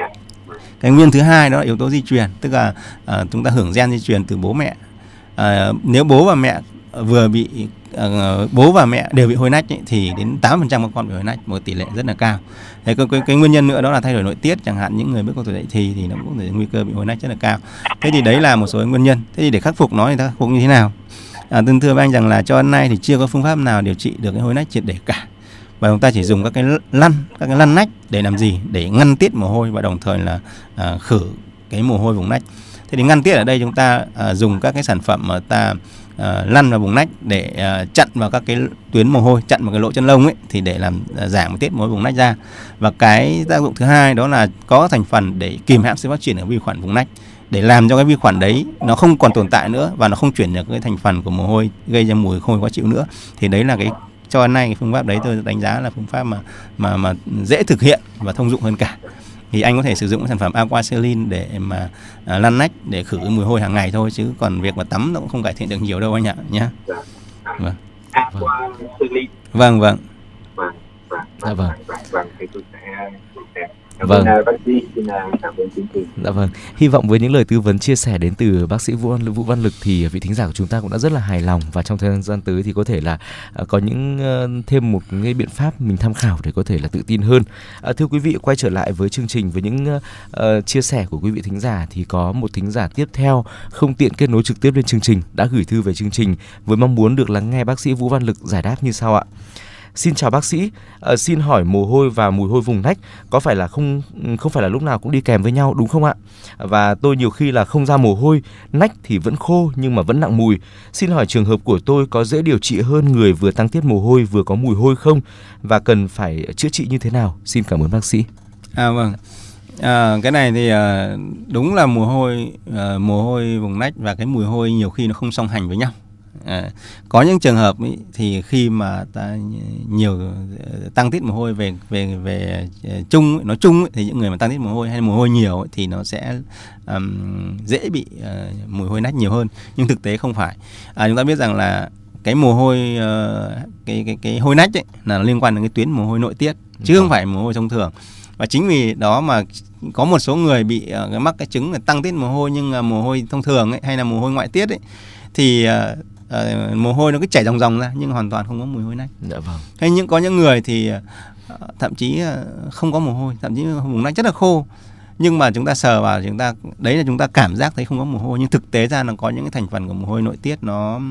Cái nguyên thứ hai đó là yếu tố di truyền, tức là à, chúng ta hưởng gen di truyền từ bố mẹ. À, nếu bố và mẹ vừa bị à, bố và mẹ đều bị hôi nách ấy, thì đến tám phần trăm các con bị hôi nách, một tỷ lệ rất là cao. Thế cái, cái, cái nguyên nhân nữa đó là thay đổi nội tiết, chẳng hạn những người bước vào tuổi dậy thì thì nó cũng thể nguy cơ bị hôi nách rất là cao. Thế thì đấy là một số nguyên nhân. Thế thì để khắc phục nó thì ta khắc phục như thế nào? À, tôi thưa với anh rằng là cho đến nay thì chưa có phương pháp nào điều trị được cái hôi nách triệt để cả. Và chúng ta chỉ dùng các cái lăn, các cái lăn nách để làm gì? Để ngăn tiết mồ hôi và đồng thời là à, khử cái mồ hôi vùng nách. Thế thì ngăn tiết ở đây chúng ta à, dùng các cái sản phẩm mà ta à, lăn vào vùng nách để à, chặn vào các cái tuyến mồ hôi, chặn vào cái lỗ chân lông ấy, thì để làm à, giảm tiết mồ hôi vùng nách ra. Và cái tác dụng thứ hai đó là có thành phần để kìm hãm sự phát triển của vi khuẩn vùng nách, để làm cho cái vi khuẩn đấy nó không còn tồn tại nữa và nó không chuyển được cái thành phần của mồ hôi gây ra mùi hôi khó chịu nữa. Thì đấy là cái cho đến nay cái phương pháp đấy tôi đánh giá là phương pháp mà mà mà dễ thực hiện và thông dụng hơn cả. Thì anh có thể sử dụng sản phẩm Aquacelin để mà à, lăn nách để khử mùi hôi hàng ngày thôi, chứ còn việc mà tắm nó cũng không cải thiện được nhiều đâu anh ạ nhá. Vâng. Aquacelin. Vâng vâng. Vâng vâng. Dạ vâng. Vâng thì tôi sẽ Vâng. Bác sĩ xin cảm ơn chương trình. Dạ vâng. Hy vọng với những lời tư vấn chia sẻ đến từ bác sĩ Vũ Văn, Vũ Văn Lực thì vị thính giả của chúng ta cũng đã rất là hài lòng, và trong thời gian tới thì có thể là uh, có những uh, thêm một cái biện pháp mình tham khảo để có thể là tự tin hơn. Uh, thưa quý vị, quay trở lại với chương trình với những uh, uh, chia sẻ của quý vị thính giả, thì có một thính giả tiếp theo không tiện kết nối trực tiếp lên chương trình đã gửi thư về chương trình với mong muốn được lắng nghe bác sĩ Vũ Văn Lực giải đáp như sau ạ. Xin chào bác sĩ, à, xin hỏi mồ hôi và mùi hôi vùng nách có phải là không không phải là lúc nào cũng đi kèm với nhau đúng không ạ? Và tôi nhiều khi là không ra mồ hôi, nách thì vẫn khô nhưng mà vẫn nặng mùi. Xin hỏi trường hợp của tôi có dễ điều trị hơn người vừa tăng tiết mồ hôi vừa có mùi hôi không? Và cần phải chữa trị như thế nào? Xin cảm ơn bác sĩ. À vâng. À, cái này thì à, đúng là mồ hôi à, mồ hôi vùng nách và cái mùi hôi nhiều khi nó không song hành với nhau. À, có những trường hợp ý, thì khi mà ta nhiều tăng tiết mồ hôi về về về chung nói chung ý, thì những người mà tăng tiết mồ hôi hay mồ hôi nhiều ý, thì nó sẽ um, dễ bị uh, mùi hôi nách nhiều hơn, nhưng thực tế không phải. À, chúng ta biết rằng là cái mồ hôi uh, cái cái cái hôi nách ấy, là nó liên quan đến cái tuyến mồ hôi nội tiết chứ không phải mồ hôi thông thường. Và chính vì đó mà có một số người bị uh, mắc cái chứng là tăng tiết mồ hôi nhưng uh, mồ hôi thông thường ấy, hay là mồ hôi ngoại tiết ấy, thì uh, uh, mồ hôi nó cứ chảy ròng ròng ra nhưng hoàn toàn không có mùi hôi nách. Dạ vâng. Hay những có những người thì uh, thậm chí uh, không có mồ hôi, thậm chí vùng nách rất là khô, nhưng mà chúng ta sờ vào chúng ta đấy là chúng ta cảm giác thấy không có mồ hôi, nhưng thực tế ra nó có những cái thành phần của mồ hôi nội tiết nó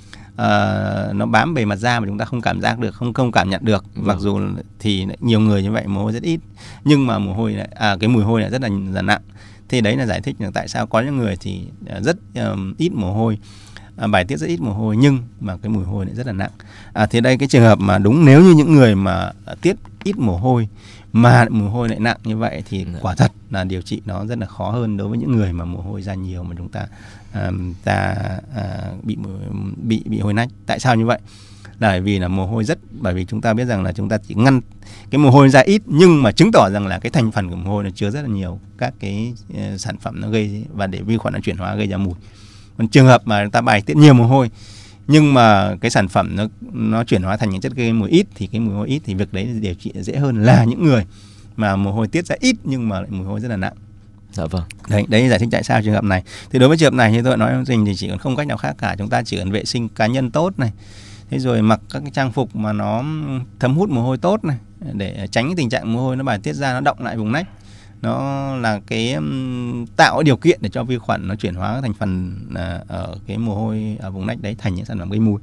Uh, nó bám bề mặt da mà chúng ta không cảm giác được, không không cảm nhận được. Mặc Vâng. dù thì nhiều người như vậy mồ hôi rất ít, nhưng mà mồ hôi lại, à, cái mùi hôi lại rất là, là nặng. Thì đấy là giải thích là tại sao có những người thì rất um, ít mồ hôi, à, bài tiết rất ít mồ hôi nhưng mà cái mùi hôi lại rất là nặng. À, thì đây cái trường hợp mà đúng, nếu như những người mà tiết ít mồ hôi mà mồ hôi lại nặng như vậy thì quả thật là điều trị nó rất là khó hơn đối với những người mà mồ hôi ra nhiều mà chúng ta uh, ta uh, bị bị bị hôi nách. Tại sao như vậy? Là bởi vì là mồ hôi rất bởi vì chúng ta biết rằng là chúng ta chỉ ngăn cái mồ hôi ra ít, nhưng mà chứng tỏ rằng là cái thành phần của mồ hôi nó chứa rất là nhiều các cái uh, sản phẩm nó gây và để vi khuẩn nó chuyển hóa gây ra mùi. Còn trường hợp mà chúng ta bài tiết nhiều mồ hôi nhưng mà cái sản phẩm nó nó chuyển hóa thành những chất gây mùi ít thì cái mùi hôi ít thì việc đấy điều trị dễ hơn là những người mà mồ hôi tiết ra ít nhưng mà lại mùi hôi rất là nặng. Dạ vâng. Đấy, đấy giải thích tại sao trường hợp này. Thì đối với trường hợp này như tôi nói mình thì chỉ còn không cách nào khác cả, chúng ta chỉ cần vệ sinh cá nhân tốt này, thế rồi mặc các cái trang phục mà nó thấm hút mồ hôi tốt này để tránh cái tình trạng mồ hôi nó bài tiết ra nó đọng lại vùng nách. Nó là cái um, tạo điều kiện để cho vi khuẩn nó chuyển hóa thành phần uh, ở cái mồ hôi ở vùng nách đấy thành những sản phẩm gây mùi.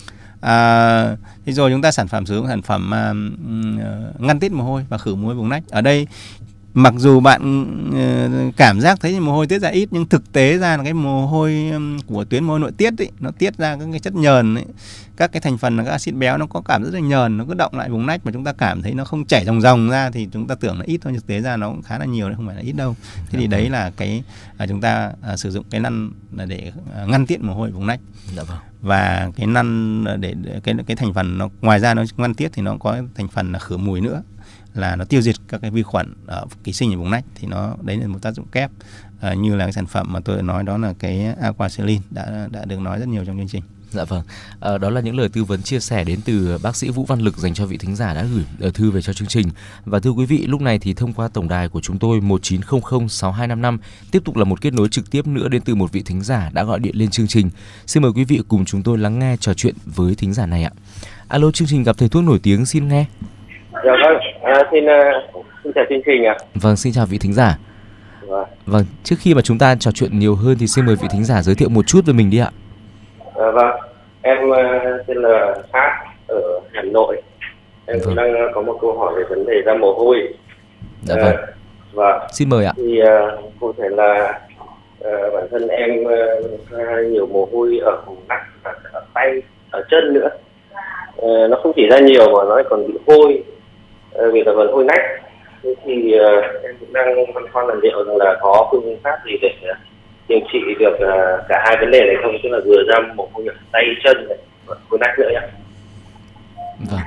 À, thế rồi chúng ta sản phẩm sử dụng sản phẩm uh, ngăn tiết mồ hôi và khử mùi hôi vùng nách. Ở đây mặc dù bạn uh, cảm giác thấy mồ hôi tiết ra ít nhưng thực tế ra là cái mồ hôi um, của tuyến mồ hôi nội tiết ấy, nó tiết ra các cái chất nhờn ấy, các cái thành phần là các axit béo nó có cảm rất là nhờn, nó cứ đọng lại vùng nách mà chúng ta cảm thấy nó không chảy ròng ròng ra thì chúng ta tưởng là ít thôi, thực tế ra nó cũng khá là nhiều, không phải là ít đâu. Thế thì đấy là cái à, chúng ta à, sử dụng cái năn là để à, ngăn tiết mồ hôi vùng nách. Dạ vâng. Và cái năn để, để cái cái thành phần nó ngoài ra nó ngăn tiết thì nó có thành phần là khử mùi nữa, là nó tiêu diệt các cái vi khuẩn ở ký sinh ở vùng nách, thì nó đấy là một tác dụng kép. À, như là cái sản phẩm mà tôi nói đó là cái Aquacelin đã đã được nói rất nhiều trong chương trình. Dạ vâng, à, đó là những lời tư vấn chia sẻ đến từ bác sĩ Vũ Văn Lực dành cho vị thính giả đã gửi thư về cho chương trình. Và thưa quý vị, lúc này thì thông qua tổng đài của chúng tôi một chín không không sáu hai năm năm tiếp tục là một kết nối trực tiếp nữa đến từ một vị thính giả đã gọi điện lên chương trình. Xin mời quý vị cùng chúng tôi lắng nghe trò chuyện với thính giả này ạ. Alo, chương trình Gặp Thầy Thuốc nổi tiếng xin nghe. Dạ vâng, à, xin, uh, xin chào chương trình ạ. Vâng, xin chào vị thính giả. Vâng. Vâng, trước khi mà chúng ta trò chuyện nhiều hơn thì xin mời vị thính giả giới thiệu một chút về mình đi ạ. À, vâng, em uh, tên là Phát ở Hà Nội. Em Vâng. cũng đang uh, có một câu hỏi về vấn đề ra mồ hôi. Dạ vâng. Uh, vâng. Xin mời ạ. Thì uh, cụ thể là uh, bản thân em uh, nhiều mồ hôi ở vùng nách và ở tay, ở chân nữa. Uh, nó không chỉ ra nhiều mà nó còn bị hôi, uh, vì là phần hôi nách. Thế thì uh, em cũng đang băn khoăn là liệu rằng là có phương pháp gì để uh, điều trị được uh, cả hai vấn đề này không, tức là vừa ra mồ hôi ở tay chân này và hôi nách nữa nhé. Vâng.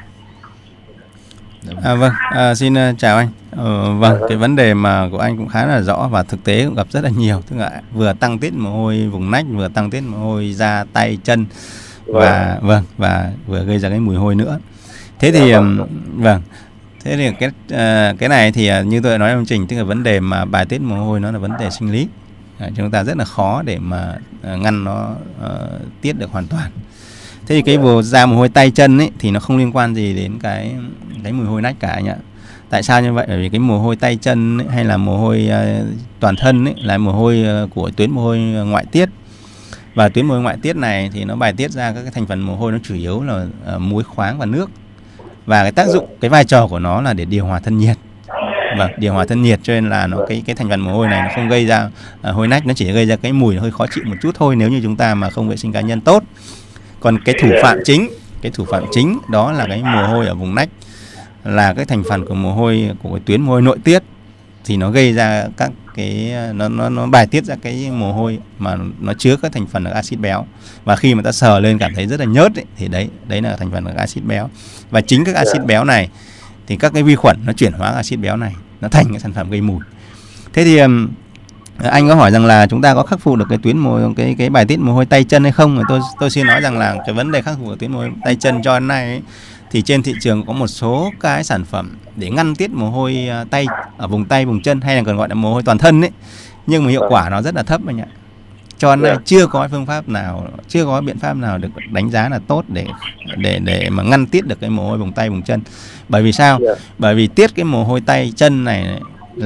À, vâng, à, xin uh, chào anh. Ờ, vâng, cái vấn đề mà của anh cũng khá là rõ và thực tế cũng gặp rất là nhiều, tức là vừa tăng tiết mồ hôi vùng nách, vừa tăng tiết mồ hôi da tay chân và vâng. vâng và vừa gây ra cái mùi hôi nữa. Thế thì um, vâng. Thế thì cái uh, cái này thì uh, như tôi đã nói trong chương trình, tức là vấn đề mà bài tiết mồ hôi nó là vấn đề sinh lý. À, chúng ta rất là khó để mà uh, ngăn nó uh, tiết được hoàn toàn. Thế thì cái bộ da mồ hôi tay chân ấy thì nó không liên quan gì đến cái cái mùi hôi nách cả anh ạ. Tại sao như vậy? Bởi vì cái mồ hôi tay chân ấy, hay là mồ hôi uh, toàn thân ấy, là mồ hôi uh, của tuyến mồ hôi ngoại tiết. Và tuyến mồ hôi ngoại tiết này thì nó bài tiết ra các cái thành phần mồ hôi nó chủ yếu là uh, muối khoáng và nước. Và cái tác dụng, cái vai trò của nó là để điều hòa thân nhiệt. Vâng, điều hòa thân nhiệt, cho nên là nó cái cái thành phần mồ hôi này nó không gây ra uh, hôi nách, nó chỉ gây ra cái mùi hơi khó chịu một chút thôi nếu như chúng ta mà không vệ sinh cá nhân tốt. Còn cái thủ phạm chính, cái thủ phạm chính đó là cái mồ hôi ở vùng nách, là cái thành phần của mồ hôi của cái tuyến mồ hôi nội tiết, thì nó gây ra các cái nó nó nó bài tiết ra cái mồ hôi mà nó chứa các thành phần là axit béo, và khi mà ta sờ lên cảm thấy rất là nhớt ấy, thì đấy đấy là thành phần là axit béo. Và chính các axit béo này thì các cái vi khuẩn nó chuyển hóa axit béo này nó thành cái sản phẩm gây mùi. Thế thì um, anh có hỏi rằng là chúng ta có khắc phục được cái tuyến mồ cái cái bài tiết mồ hôi tay chân hay không? Thì tôi tôi xin nói rằng là cái vấn đề khắc phục của tuyến mồ hôi tay chân cho đến nay ấy, thì trên thị trường có một số cái sản phẩm để ngăn tiết mồ hôi tay ở vùng tay, vùng chân, hay là còn gọi là mồ hôi toàn thân ấy, nhưng mà hiệu quả nó rất là thấp anh ạ. Cho nên chưa có phương pháp nào, chưa có biện pháp nào được đánh giá là tốt để để để mà ngăn tiết được cái mồ hôi vùng tay, vùng chân. Bởi vì sao? Bởi vì tiết cái mồ hôi tay chân này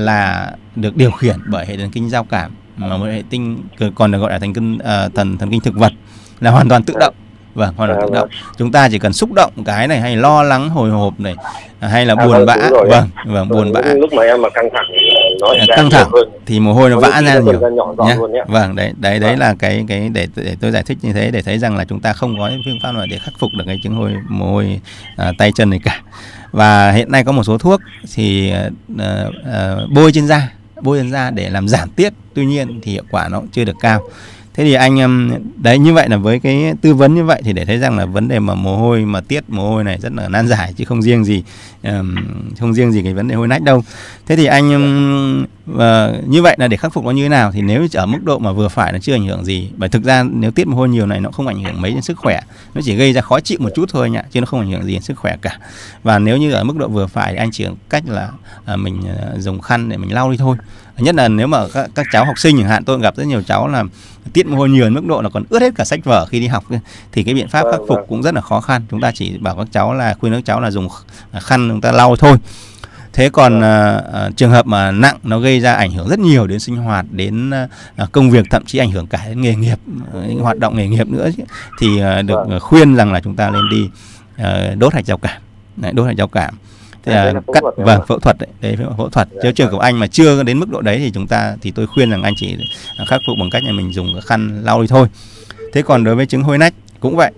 là được điều khiển bởi hệ thần kinh giao cảm, mà một hệ tinh còn được gọi là thần kinh uh, thần thần kinh thực vật, là hoàn toàn tự động. Vâng, hoàn toàn tự động. Chúng ta chỉ cần xúc động cái này, hay lo lắng hồi hộp này, hay là buồn bã, vâng, vâng, buồn bã. Lúc mà em mà căng thẳng, nói căng thẳng thì mồ hôi nó vã ra nhiều nhé. Vâng, đấy, đấy, đấy là cái cái để để tôi giải thích như thế để thấy rằng là chúng ta không có phương pháp nào để khắc phục được cái chứng hôi mồ hôi à, tay chân này cả. Và hiện nay có một số thuốc thì uh, uh, bôi trên da, bôi trên da để làm giảm tiết, tuy nhiên thì hiệu quả nó cũng chưa được cao. Thế thì anh đấy, như vậy là với cái tư vấn như vậy thì để thấy rằng là vấn đề mà mồ hôi mà tiết mồ hôi này rất là nan giải, chứ không riêng gì um, không riêng gì cái vấn đề hôi nách đâu. Thế thì anh um, uh, như vậy là để khắc phục nó như thế nào? Thì nếu ở mức độ mà vừa phải nó chưa ảnh hưởng gì, bởi thực ra nếu tiết mồ hôi nhiều này nó không ảnh hưởng mấy đến sức khỏe, nó chỉ gây ra khó chịu một chút thôi nhỉ, chứ nó không ảnh hưởng gì đến sức khỏe cả. Và nếu như ở mức độ vừa phải thì anh chỉ cách là uh, mình uh, dùng khăn để mình lau đi thôi. Nhất là nếu mà các, các cháu học sinh chẳng hạn, tôi gặp rất nhiều cháu là tiết mồ hôi nhiều mức độ là còn ướt hết cả sách vở khi đi học, thì cái biện pháp khắc phục cũng rất là khó khăn. Chúng ta chỉ bảo các cháu là khuyên các cháu là dùng khăn chúng ta lau thôi. Thế còn uh, trường hợp mà nặng, nó gây ra ảnh hưởng rất nhiều đến sinh hoạt, đến uh, công việc, thậm chí ảnh hưởng cả đến nghề nghiệp, uh, hoạt động nghề nghiệp nữa, thì uh, được uh, khuyên rằng là chúng ta nên đi uh, đốt hạch giao cảm. Đấy, đốt hạch giao cảm. À, cắt vâng phẫu thuật đấy, đấy phẫu thuật. Chứ trường của anh mà chưa đến mức độ đấy thì chúng ta thì tôi khuyên rằng anh chỉ khắc phục bằng cách là mình dùng khăn lau đi thôi. Thế còn đối với chứng hôi nách cũng vậy.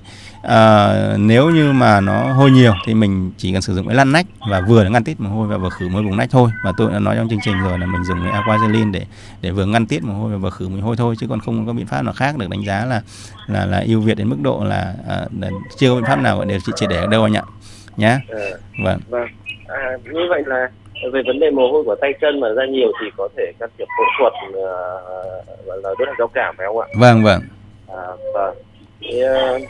À, nếu như mà nó hôi nhiều thì mình chỉ cần sử dụng cái lăn nách và vừa để ngăn tiết mồ hôi và vừa khử mùi vùng nách thôi. Và tôi đã nói trong chương trình rồi là mình dùng cái Aquagelin để để vừa ngăn tiết mồ hôi và vừa khử mùi hôi thôi, chứ còn không có biện pháp nào khác được đánh giá là là là ưu việt đến mức độ là, à, là chưa có biện pháp nào để trị triệt để ở đâu anh ạ. Nhá. Vâng. Vâng. À, như vậy là về vấn đề mồ hôi của tay chân mà ra nhiều thì có thể can thiệp phẫu thuật uh, gọi là đốt hạch giao cảm phải không ạ? Vâng vâng. À, vâng. Thì, uh,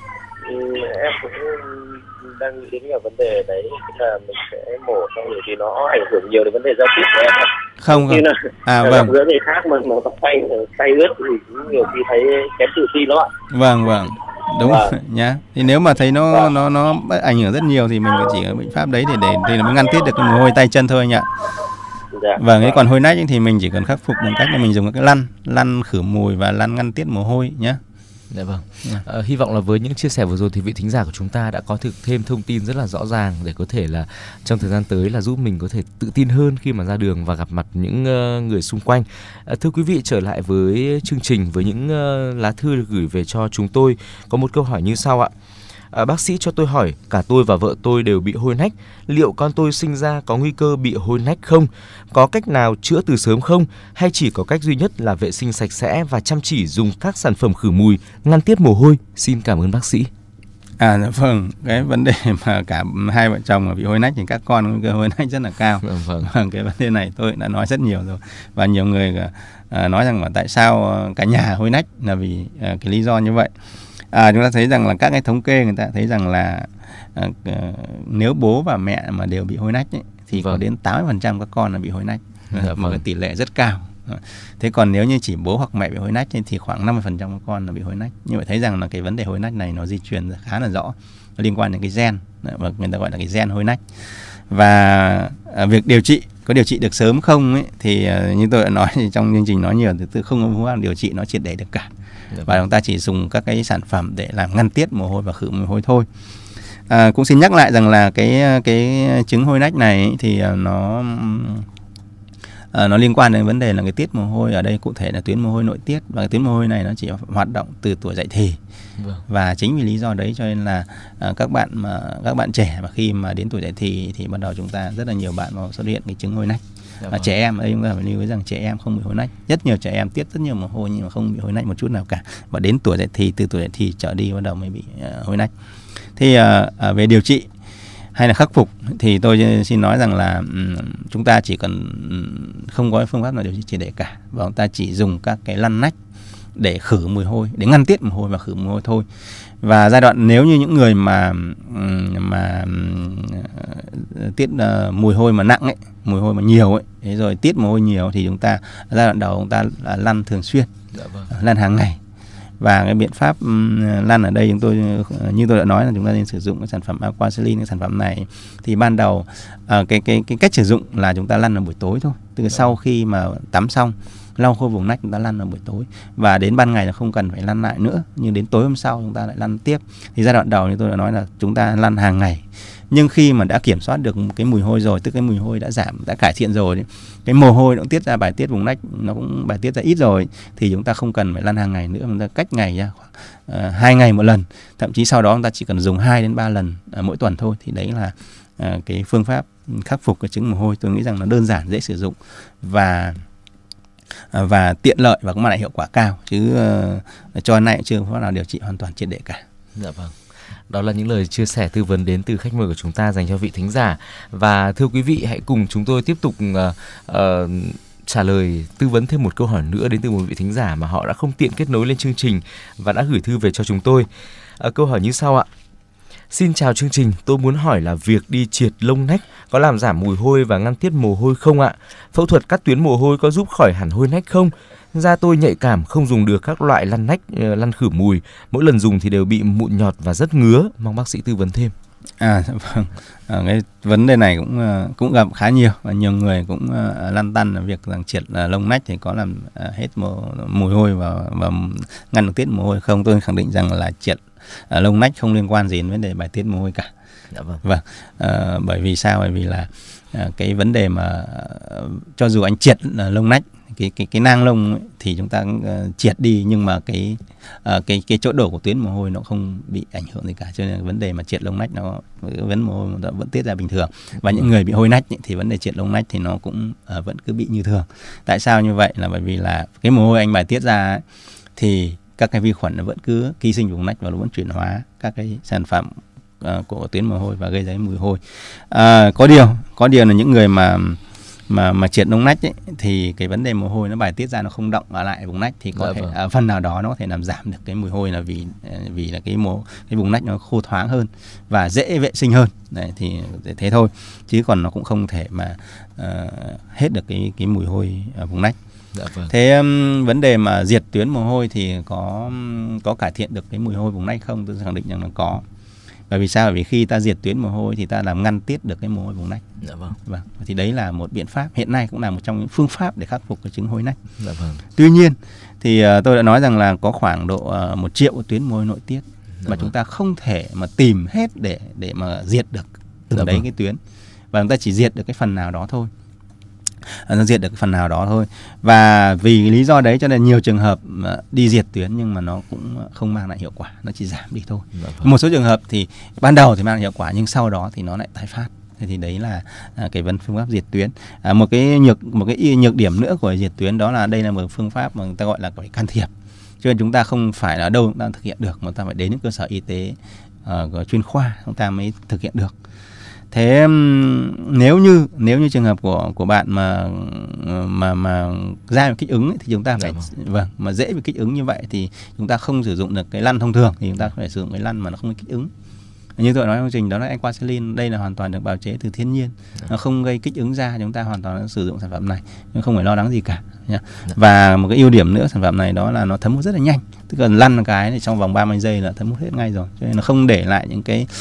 em cũng đang nghĩ đến là vấn đề đấy là mình sẽ mổ xong rồi thì nó ảnh hưởng nhiều đến vấn đề giao tiếp của em. Không không. Là, à là vâng. Gặp gỡ người khác mà mà tay tay ướt thì cũng nhiều khi thấy kém tự tin đó ạ. Vâng vâng. Đúng à. nhá. Thì nếu mà thấy nó à. nó nó ảnh hưởng rất nhiều thì mình chỉ có biện pháp đấy để để để mới ngăn tiết được cái mồ hôi tay chân thôi anh ạ. Dạ. Vâng, cái còn hôi nách thì mình chỉ cần khắc phục bằng cách là mình dùng cái lăn lăn khử mùi và lăn ngăn tiết mồ hôi nhé. Dạ vâng. À, hy vọng là với những chia sẻ vừa rồi thì vị thính giả của chúng ta đã có thực thêm thông tin rất là rõ ràng để có thể là trong thời gian tới là giúp mình có thể tự tin hơn khi mà ra đường và gặp mặt những uh, người xung quanh. À, thưa quý vị, trở lại với chương trình với những uh, lá thư được gửi về cho chúng tôi, có một câu hỏi như sau ạ. À, bác sĩ cho tôi hỏi, cả tôi và vợ tôi đều bị hôi nách, liệu con tôi sinh ra có nguy cơ bị hôi nách không? Có cách nào chữa từ sớm không? Hay chỉ có cách duy nhất là vệ sinh sạch sẽ và chăm chỉ dùng các sản phẩm khử mùi, ngăn tiết mồ hôi? Xin cảm ơn bác sĩ. À vâng, cái vấn đề mà cả hai vợ chồng mà bị hôi nách thì các con nguy cơ hôi nách rất là cao. Vâng. Vâng, cái vấn đề này tôi đã nói rất nhiều rồi. Và nhiều người à, nói rằng là tại sao cả nhà hôi nách là vì à, cái lý do như vậy. À, chúng ta thấy rằng là các cái thống kê người ta thấy rằng là à, nếu bố và mẹ mà đều bị hôi nách ấy, thì vâng. có đến tám mươi phần trăm các con là bị hôi nách, dạ, một cái tỷ lệ rất cao. Thế còn nếu như chỉ bố hoặc mẹ bị hôi nách ấy, thì khoảng năm mươi phần trăm các con là bị hôi nách. Như vậy thấy rằng là cái vấn đề hôi nách này nó di truyền khá là rõ, nó liên quan đến cái gen, và người ta gọi là cái gen hôi nách. Và à, việc điều trị có điều trị được sớm không ấy, thì à, như tôi đã nói thì trong chương trình nói nhiều thì tôi không có phương pháp điều trị nó triệt để được cả. Và chúng ta chỉ dùng các cái sản phẩm để làm ngăn tiết mồ hôi và khử mồ hôi thôi. À, cũng xin nhắc lại rằng là cái cái chứng hôi nách này thì nó à, nó liên quan đến vấn đề là cái tiết mồ hôi, ở đây cụ thể là tuyến mồ hôi nội tiết, và cái tuyến mồ hôi này nó chỉ hoạt động từ tuổi dậy thì. Vâng. Và chính vì lý do đấy cho nên là à, các bạn mà các bạn trẻ mà khi mà đến tuổi dậy thì thì bắt đầu chúng ta rất là nhiều bạn có xuất hiện cái chứng hôi nách. Và trẻ em ở đây chúng ta phải lưu ý rằng trẻ em không bị hôi nách. Rất nhiều trẻ em tiết rất nhiều mồ hôi nhưng mà không bị hôi nách một chút nào cả. Và đến tuổi dậy thì, từ tuổi dậy thì trở đi bắt đầu mới bị uh, hôi nách. Thì uh, uh, về điều trị hay là khắc phục thì tôi xin nói rằng là um, chúng ta chỉ cần um, không có phương pháp nào điều trị triệt để cả, và chúng ta chỉ dùng các cái lăn nách để khử mùi hôi, để ngăn tiết mồ hôi và khử mùi hôi thôi. Và giai đoạn nếu như những người mà mà tiết uh, mùi hôi mà nặng ấy, mùi hôi mà nhiều ấy, thế rồi tiết mồ hôi nhiều thì chúng ta giai đoạn đầu chúng ta lăn thường xuyên, dạ vâng. lăn hàng ngày. Và cái biện pháp um, lăn ở đây chúng tôi như tôi đã nói là chúng ta nên sử dụng cái sản phẩm Aquacelin. Cái sản phẩm này thì ban đầu uh, cái cái cái cách sử dụng là chúng ta lăn vào buổi tối thôi, từ dạ. sau khi mà tắm xong lau khô vùng nách chúng ta lăn vào buổi tối, và đến ban ngày là không cần phải lăn lại nữa, nhưng đến tối hôm sau chúng ta lại lăn tiếp. Thì giai đoạn đầu như tôi đã nói là chúng ta lăn hàng ngày, nhưng khi mà đã kiểm soát được cái mùi hôi rồi, tức cái mùi hôi đã giảm, đã cải thiện rồi, cái mồ hôi cũng tiết ra, bài tiết vùng nách nó cũng bài tiết ra ít rồi, thì chúng ta không cần phải lăn hàng ngày nữa, chúng ta cách ngày ra khoảng uh, hai ngày một lần, thậm chí sau đó chúng ta chỉ cần dùng hai đến ba lần uh, mỗi tuần thôi. Thì đấy là uh, cái phương pháp khắc phục cái chứng mồ hôi. Tôi nghĩ rằng nó đơn giản, dễ sử dụng và và tiện lợi và cũng mang lại hiệu quả cao, chứ uh, cho nay chưa có nào điều trị hoàn toàn triệt để cả. Dạ vâng. Đó là những lời chia sẻ tư vấn đến từ khách mời của chúng ta dành cho vị thính giả. Và thưa quý vị, hãy cùng chúng tôi tiếp tục uh, uh, trả lời, tư vấn thêm một câu hỏi nữa đến từ một vị thính giả mà họ đã không tiện kết nối lên chương trình và đã gửi thư về cho chúng tôi. Uh, câu hỏi như sau ạ. Xin chào chương trình, tôi muốn hỏi là việc đi triệt lông nách có làm giảm mùi hôi và ngăn tiết mồ hôi không ạ? Phẫu thuật cắt tuyến mồ hôi có giúp khỏi hẳn hôi nách không? Da tôi nhạy cảm, không dùng được các loại lăn nách, lăn khử mùi. Mỗi lần dùng thì đều bị mụn nhọt và rất ngứa. Mong bác sĩ tư vấn thêm. À vâng, à, cái vấn đề này cũng cũng gặp khá nhiều, và nhiều người cũng uh, lăn tăn là việc rằng triệt uh, lông nách thì có làm uh, hết mồ, mùi hôi và, và ngăn được tiết mồ hôi không. Tôi khẳng định rằng là triệt uh, lông nách không liên quan gì đến vấn đề bài tiết mồ hôi cả. Dạ vâng. Vâng, uh, bởi vì sao? Bởi vì là uh, cái vấn đề mà uh, cho dù anh triệt uh, lông nách, cái cái cái nang lông ấy, thì chúng ta uh, triệt đi, nhưng mà cái uh, cái cái chỗ đổ của tuyến mồ hôi nó không bị ảnh hưởng gì cả, cho nên vấn đề mà triệt lông nách nó vấn mồ hôi nó vẫn tiết ra bình thường. Và những người bị hôi nách ấy, thì vấn đề triệt lông nách thì nó cũng uh, vẫn cứ bị như thường. Tại sao như vậy? Là bởi vì là cái mồ hôi anh bài tiết ra ấy, thì các cái vi khuẩn nó vẫn cứ ký sinh vùng nách và nó vẫn chuyển hóa các cái sản phẩm uh, của tuyến mồ hôi và gây ra mùi hôi. Uh, có điều có điều là những người mà mà mà triệt lông nách ấy, thì cái vấn đề mồ hôi nó bài tiết ra nó không đọng ở lại vùng nách, thì có dạ thể vâng. à, phần nào đó nó có thể làm giảm được cái mùi hôi, là vì vì là cái mồ cái vùng nách nó khô thoáng hơn và dễ vệ sinh hơn. Đấy, thì thế thôi, chứ còn nó cũng không thể mà uh, hết được cái cái mùi hôi ở vùng nách. Dạ vâng. Thế um, vấn đề mà diệt tuyến mồ hôi thì có có cải thiện được cái mùi hôi vùng nách không? Tôi khẳng định rằng là có. Bởi vì sao? Bởi vì khi ta diệt tuyến mồ hôi thì ta làm ngăn tiết được cái mồ hôi vùng nách. Dạ vâng. Vâng. Thì đấy là một biện pháp, hiện nay cũng là một trong những phương pháp để khắc phục cái chứng hôi nách. Dạ vâng. Tuy nhiên thì uh, tôi đã nói rằng là có khoảng độ uh, một triệu tuyến mồ hôi nội tiết dạ mà vâng. chúng ta không thể mà tìm hết để để mà diệt được từng dạ đấy vâng. cái tuyến, và chúng ta chỉ diệt được cái phần nào đó thôi. Nó diệt được cái phần nào đó thôi. Và vì lý do đấy cho nên nhiều trường hợp đi diệt tuyến nhưng mà nó cũng không mang lại hiệu quả, nó chỉ giảm đi thôi. Dạ vâng. Một số trường hợp thì ban đầu thì mang lại hiệu quả nhưng sau đó thì nó lại tái phát. Thế thì đấy là cái vấn phương pháp diệt tuyến. À, một cái nhược một cái nhược điểm nữa của diệt tuyến đó là đây là một phương pháp mà người ta gọi là phải can thiệp. Cho nên chúng ta không phải là đâu chúng ta thực hiện được, mà ta phải đến những cơ sở y tế uh, chuyên khoa chúng ta mới thực hiện được. Thế nếu như nếu như trường hợp của của bạn mà mà mà da bị kích ứng ấy, thì chúng ta phải dạ vâng. vâng mà dễ bị kích ứng như vậy thì chúng ta không sử dụng được cái lăn thông thường, thì chúng ta phải sử dụng cái lăn mà nó không bị kích ứng. Như tôi nói trong chương trình đó là Aquacelin, đây là hoàn toàn được bào chế từ thiên nhiên, dạ. nó không gây kích ứng da, chúng ta hoàn toàn sử dụng sản phẩm này, nhưng không phải lo lắng gì cả nha. Dạ. Và một cái ưu điểm nữa sản phẩm này đó là nó thấm hút rất là nhanh, tức là lăn một cái thì trong vòng ba mươi giây là thấm hút hết ngay rồi, cho nên nó không để lại những cái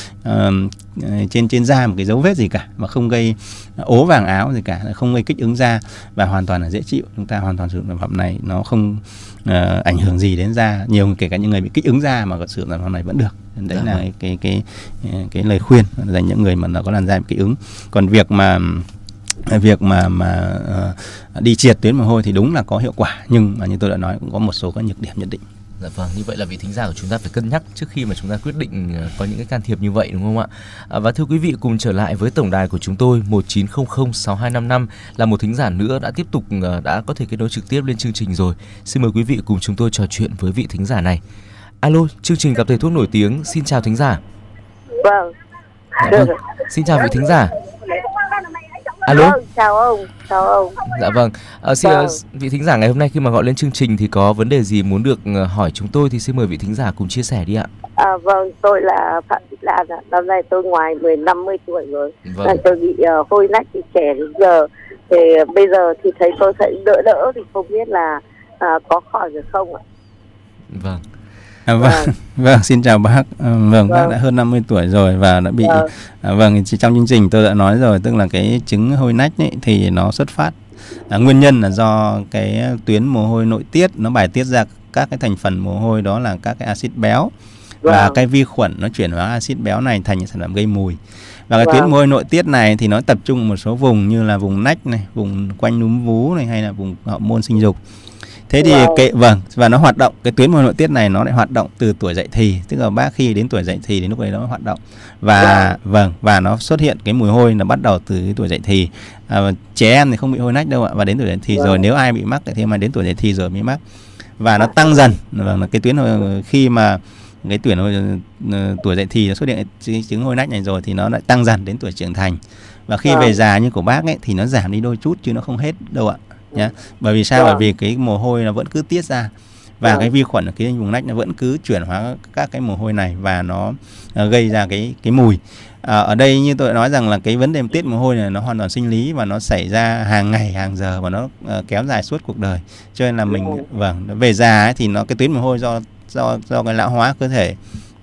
uh, trên trên da một cái dấu vết gì cả, mà không gây ố vàng áo gì cả, không gây kích ứng da, và hoàn toàn là dễ chịu. Chúng ta hoàn toàn sử dụng sản phẩm này, nó không uh, ảnh hưởng gì đến da. Nhiều kể cả những người bị kích ứng da mà có sử dụng sản phẩm này vẫn được. Đấy dạ. là cái, cái cái cái lời khuyên dành những người mà nó có làn da bị kích ứng. Còn việc mà việc mà mà uh, đi triệt tuyến mồ hôi thì đúng là có hiệu quả, nhưng mà như tôi đã nói cũng có một số các nhược điểm nhất định. Dạ vâng, như vậy là vị thính giả của chúng ta phải cân nhắc trước khi mà chúng ta quyết định có những cái can thiệp như vậy, đúng không ạ? À, và thưa quý vị, cùng trở lại với tổng đài của chúng tôi một chín không không sáu hai năm năm là một thính giả nữa đã tiếp tục đã có thể kết nối trực tiếp lên chương trình rồi. Xin mời quý vị cùng chúng tôi trò chuyện với vị thính giả này. Alo, chương trình Gặp Thầy Thuốc nổi tiếng, xin chào thính giả. Vâng. Dạ vâng. Xin chào vị thính giả. Alo. Vâng, chào ông, chào ông. Dạ vâng. À, xin vâng. Vị thính giả ngày hôm nay khi mà gọi lên chương trình thì có vấn đề gì muốn được hỏi chúng tôi thì xin mời vị thính giả cùng chia sẻ đi ạ. À, vâng, tôi là Phạm Thị Lan, năm nay tôi ngoài mười năm mươi tuổi rồi. Vâng. Là tôi bị uh, hôi nách từ trẻ đến giờ. Thì uh, bây giờ thì thấy tôi thấy đỡ đỡ thì không biết là uh, có khỏi được không ạ? Vâng. À, vâng, vâng, vâng, xin chào bác. À, vâng, vâng, bác đã hơn năm mươi tuổi rồi và đã bị vâng. À, vâng, trong chương trình tôi đã nói rồi, tức là cái chứng hôi nách ấy, thì nó xuất phát à, nguyên nhân là do cái tuyến mồ hôi nội tiết nó bài tiết ra các cái thành phần mồ hôi, đó là các cái axit béo vâng. và cái vi khuẩn nó chuyển hóa axit béo này thành những sản phẩm gây mùi. Và cái vâng. tuyến mồ hôi nội tiết này thì nó tập trung một số vùng như là vùng nách này, vùng quanh núm vú này, hay là vùng hậu môn sinh dục. Thế thì wow. cái vâng và nó hoạt động, cái tuyến mồ hôi nội tiết này nó lại hoạt động từ tuổi dậy thì, tức là bác khi đến tuổi dậy thì đến lúc đấy nó hoạt động và wow. vâng và nó xuất hiện cái mùi hôi là bắt đầu từ cái tuổi dậy thì. À, trẻ em thì không bị hôi nách đâu ạ, và đến tuổi dậy thì wow. rồi nếu ai bị mắc thì mà đến tuổi dậy thì rồi mới mắc, và nó tăng dần. Vâng, cái tuyến hồi khi mà cái tuyến hồi, tuổi dậy thì nó xuất hiện cái chứng hôi nách này rồi thì nó lại tăng dần đến tuổi trưởng thành, và khi wow. về già như của bác ấy thì nó giảm đi đôi chút chứ nó không hết đâu ạ. Nhá. Bởi vì sao? Bởi vì cái mồ hôi nó vẫn cứ tiết ra và cái vi khuẩn ở cái vùng nách nó vẫn cứ chuyển hóa các cái mồ hôi này và nó uh, gây ra cái cái mùi. Uh, ở đây như tôi đã nói rằng là cái vấn đề tiết mồ hôi này nó hoàn toàn sinh lý và nó xảy ra hàng ngày hàng giờ và nó uh, kéo dài suốt cuộc đời. Cho nên là mình vâng về già ấy, thì nó cái tuyến mồ hôi do do do cái lão hóa cơ thể,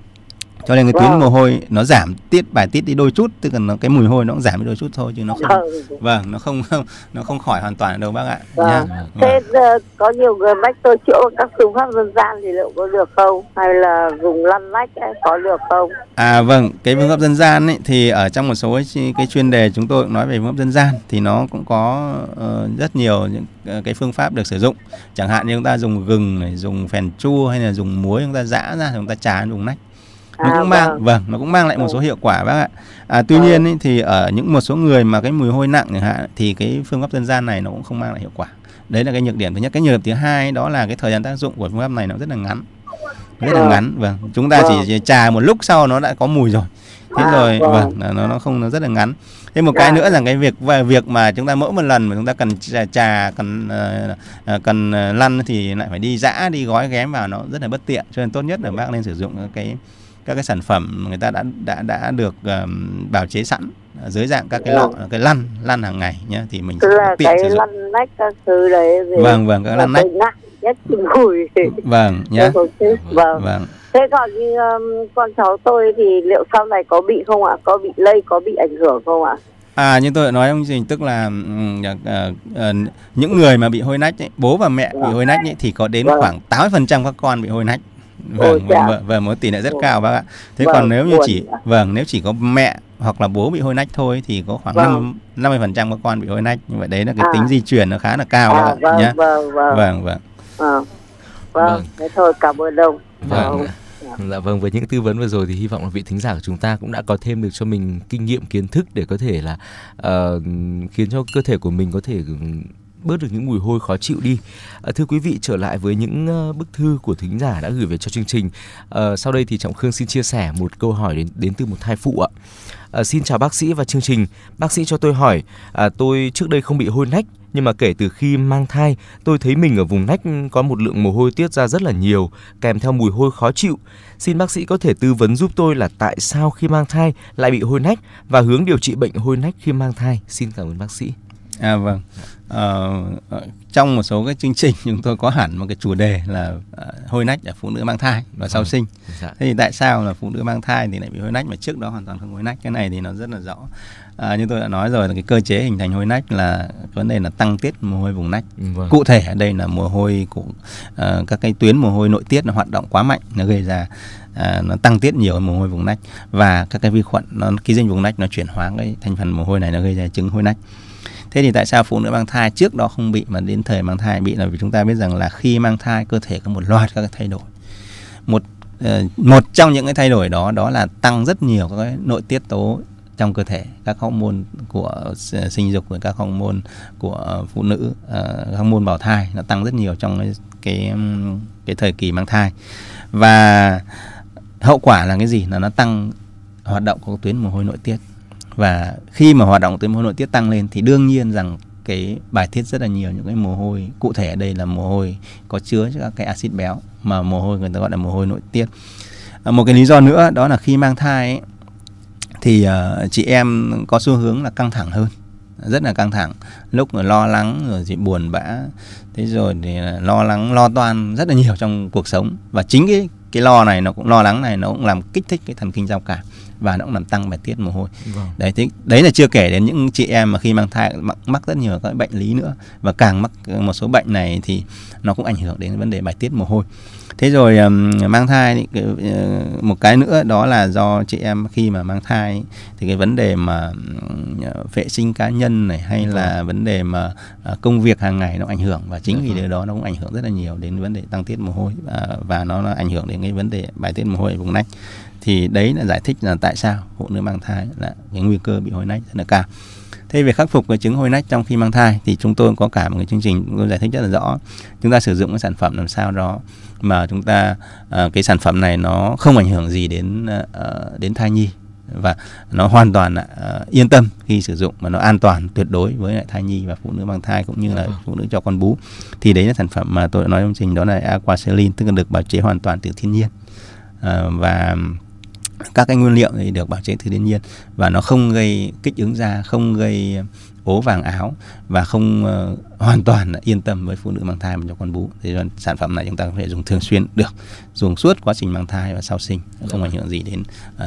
cho nên cái tuyến wow. mồ hôi nó giảm tiết bài tiết đi đôi chút, tức là nó cái mùi hôi nó cũng giảm đi đôi chút thôi chứ nó không ừ. vâng nó không nó không khỏi hoàn toàn đâu bác ạ. Vâng. Nhá. Thế vâng. có nhiều người mách tôi chữa các phương pháp dân gian thì liệu có được không, hay là dùng lăn nách ấy, có được không? À vâng, cái phương pháp dân gian ấy, thì ở trong một số cái, cái chuyên đề chúng tôi cũng nói về phương pháp dân gian thì nó cũng có uh, rất nhiều những uh, cái phương pháp được sử dụng, chẳng hạn như chúng ta dùng gừng này, dùng phèn chua hay là dùng muối chúng ta giã ra chúng ta trà dùng nách. Nó cũng à, mang vâng. vâng nó cũng mang lại một số hiệu quả bác ạ. À, tuy vâng. nhiên ý, thì ở những một số người mà cái mùi hôi nặng chẳng hạn thì cái phương pháp dân gian này nó cũng không mang lại hiệu quả. Đấy là cái nhược điểm thứ nhất. Cái nhược điểm thứ hai đó là cái thời gian tác dụng của phương pháp này nó rất là ngắn, rất là ngắn. Vâng, chúng ta vâng. chỉ trà một lúc sau nó đã có mùi rồi. Thế à, rồi vâng, vâng nó nó không nó rất là ngắn. Thế một cái nữa là cái việc và việc mà chúng ta mỗi một lần mà chúng ta cần trà, trà cần uh, cần uh, lăn thì lại phải đi giã, đi gói ghém vào, nó rất là bất tiện. Cho nên tốt nhất là bác nên sử dụng cái các cái sản phẩm người ta đã đã đã được um, bào chế sẵn dưới dạng các cái lọ, cái lăn lăn hàng ngày nhá, thì mình sẽ tiện cái sử dụng. Lăn nách các thứ đấy. Vâng vâng, các lăn nách nhất mùi. Vâng nhá. Vâng. Vâng. Thế còn như um, con cháu tôi thì liệu sau này có bị không ạ? Có bị lây, có bị ảnh hưởng không ạ? À, như tôi đã nói ông Trình, tức là uh, uh, uh, những người mà bị hôi nách ấy, bố và mẹ vâng. bị hôi nách ấy, thì có đến vâng. khoảng tám mươi phần trăm các con bị hôi nách. Vâng, vâng, vâng, một tỷ lệ rất Ôi. cao bác ạ. Thế vâng, còn nếu như chỉ vâng nếu chỉ có mẹ hoặc là bố bị hôi nách thôi thì có khoảng vâng. năm mươi phần trăm các con bị hôi nách. Như vậy đấy là cái à. tính di truyền nó khá là cao à, bác vâng, nhá. Vâng vâng. Vâng vâng. À. Vâng, vâng. Thế thôi, cảm ơn ông. Vâng. Vâng. Dạ vâng, với những tư vấn vừa rồi thì hy vọng là vị thính giả của chúng ta cũng đã có thêm được cho mình kinh nghiệm kiến thức để có thể là uh, khiến cho cơ thể của mình có thể bớt được những mùi hôi khó chịu đi. À, thưa quý vị, trở lại với những uh, bức thư của thính giả đã gửi về cho chương trình. Uh, sau đây thì Trọng Khương xin chia sẻ một câu hỏi đến đến từ một thai phụ ạ. Uh, xin chào bác sĩ và chương trình. Bác sĩ cho tôi hỏi, uh, tôi trước đây không bị hôi nách, nhưng mà kể từ khi mang thai, tôi thấy mình ở vùng nách có một lượng mồ hôi tiết ra rất là nhiều, kèm theo mùi hôi khó chịu. Xin bác sĩ có thể tư vấn giúp tôi là tại sao khi mang thai lại bị hôi nách và hướng điều trị bệnh hôi nách khi mang thai. Xin cảm ơn bác sĩ. À vâng, ờ, trong một số cái chương trình chúng tôi có hẳn một cái chủ đề là uh, hôi nách ở phụ nữ mang thai và sau ừ. sinh. Dạ. Thế thì tại sao là phụ nữ mang thai thì lại bị hôi nách mà trước đó hoàn toàn không hôi nách? Cái này thì nó rất là rõ. À, như tôi đã nói rồi là cái cơ chế hình thành hôi nách là vấn đề là tăng tiết mồ hôi vùng nách. Vâng. Cụ thể ở đây là mồ hôi của uh, các cái tuyến mồ hôi nội tiết nó hoạt động quá mạnh, nó gây ra À, nó tăng tiết nhiều mồ hôi vùng nách và các cái vi khuẩn nó ký sinh vùng nách nó chuyển hóa cái thành phần mồ hôi này, nó gây ra chứng hôi nách. Thế thì tại sao phụ nữ mang thai trước đó không bị mà đến thời mang thai bị, là vì chúng ta biết rằng là khi mang thai cơ thể có một loạt các cái thay đổi một uh, một trong những cái thay đổi đó đó là tăng rất nhiều các cái nội tiết tố trong cơ thể, các hormone của sinh dục và các hormone của phụ nữ, uh, hormone bào thai nó tăng rất nhiều trong cái cái, cái thời kỳ mang thai. Và hậu quả là cái gì? Là nó tăng hoạt động của tuyến mồ hôi nội tiết. Và khi mà hoạt động của tuyến mồ hôi nội tiết tăng lên thì đương nhiên rằng cái bài tiết rất là nhiều những cái mồ hôi, cụ thể ở đây là mồ hôi có chứa các cái axit béo, mà mồ hôi người ta gọi là mồ hôi nội tiết. À, một cái lý do nữa đó là khi mang thai ấy, thì uh, chị em có xu hướng là căng thẳng hơn, rất là căng thẳng, lúc mà lo lắng rồi thì buồn bã, thế rồi thì lo lắng lo toan rất là nhiều trong cuộc sống. Và chính cái cái lo này nó cũng lo lắng này nó cũng làm kích thích cái thần kinh giao cảm và nó cũng làm tăng bài tiết mồ hôi. Vâng. Đấy, thế, đấy là chưa kể đến những chị em mà khi mang thai mắc, mắc rất nhiều các bệnh lý nữa, và càng mắc một số bệnh này thì nó cũng ảnh hưởng đến vấn đề bài tiết mồ hôi. Thế rồi um, mang thai thì, uh, một cái nữa đó là do chị em khi mà mang thai thì cái vấn đề mà uh, vệ sinh cá nhân này hay vâng. là vấn đề mà uh, công việc hàng ngày nó ảnh hưởng, và chính vì điều đó nó cũng ảnh hưởng rất là nhiều đến vấn đề tăng tiết mồ hôi, uh, và nó, nó ảnh hưởng đến cái vấn đề bài tiết mồ hôi ở vùng nách. Thì đấy là giải thích là tại sao phụ nữ mang thai là cái nguy cơ bị hôi nách rất là cao. Thế về khắc phục cái chứng hôi nách trong khi mang thai thì chúng tôi có cả một cái chương trình tôi giải thích rất là rõ. Chúng ta sử dụng cái sản phẩm làm sao đó mà chúng ta uh, cái sản phẩm này nó không ảnh hưởng gì đến uh, đến thai nhi, và nó hoàn toàn là uh, yên tâm khi sử dụng, mà nó an toàn tuyệt đối với lại thai nhi và phụ nữ mang thai cũng như là phụ nữ cho con bú. Thì đấy là sản phẩm mà tôi đã nói trong chương trình, đó là Aquacelin, tức là được bào chế hoàn toàn từ thiên nhiên. Uh, và các cái nguyên liệu thì được bào chế từ thiên nhiên, và nó không gây kích ứng da, không gây ố vàng áo, và không uh, hoàn toàn là yên tâm với phụ nữ mang thai và cho con bú. Thì sản phẩm này chúng ta có thể dùng thường xuyên được, dùng suốt quá trình mang thai và sau sinh, không ảnh hưởng gì đến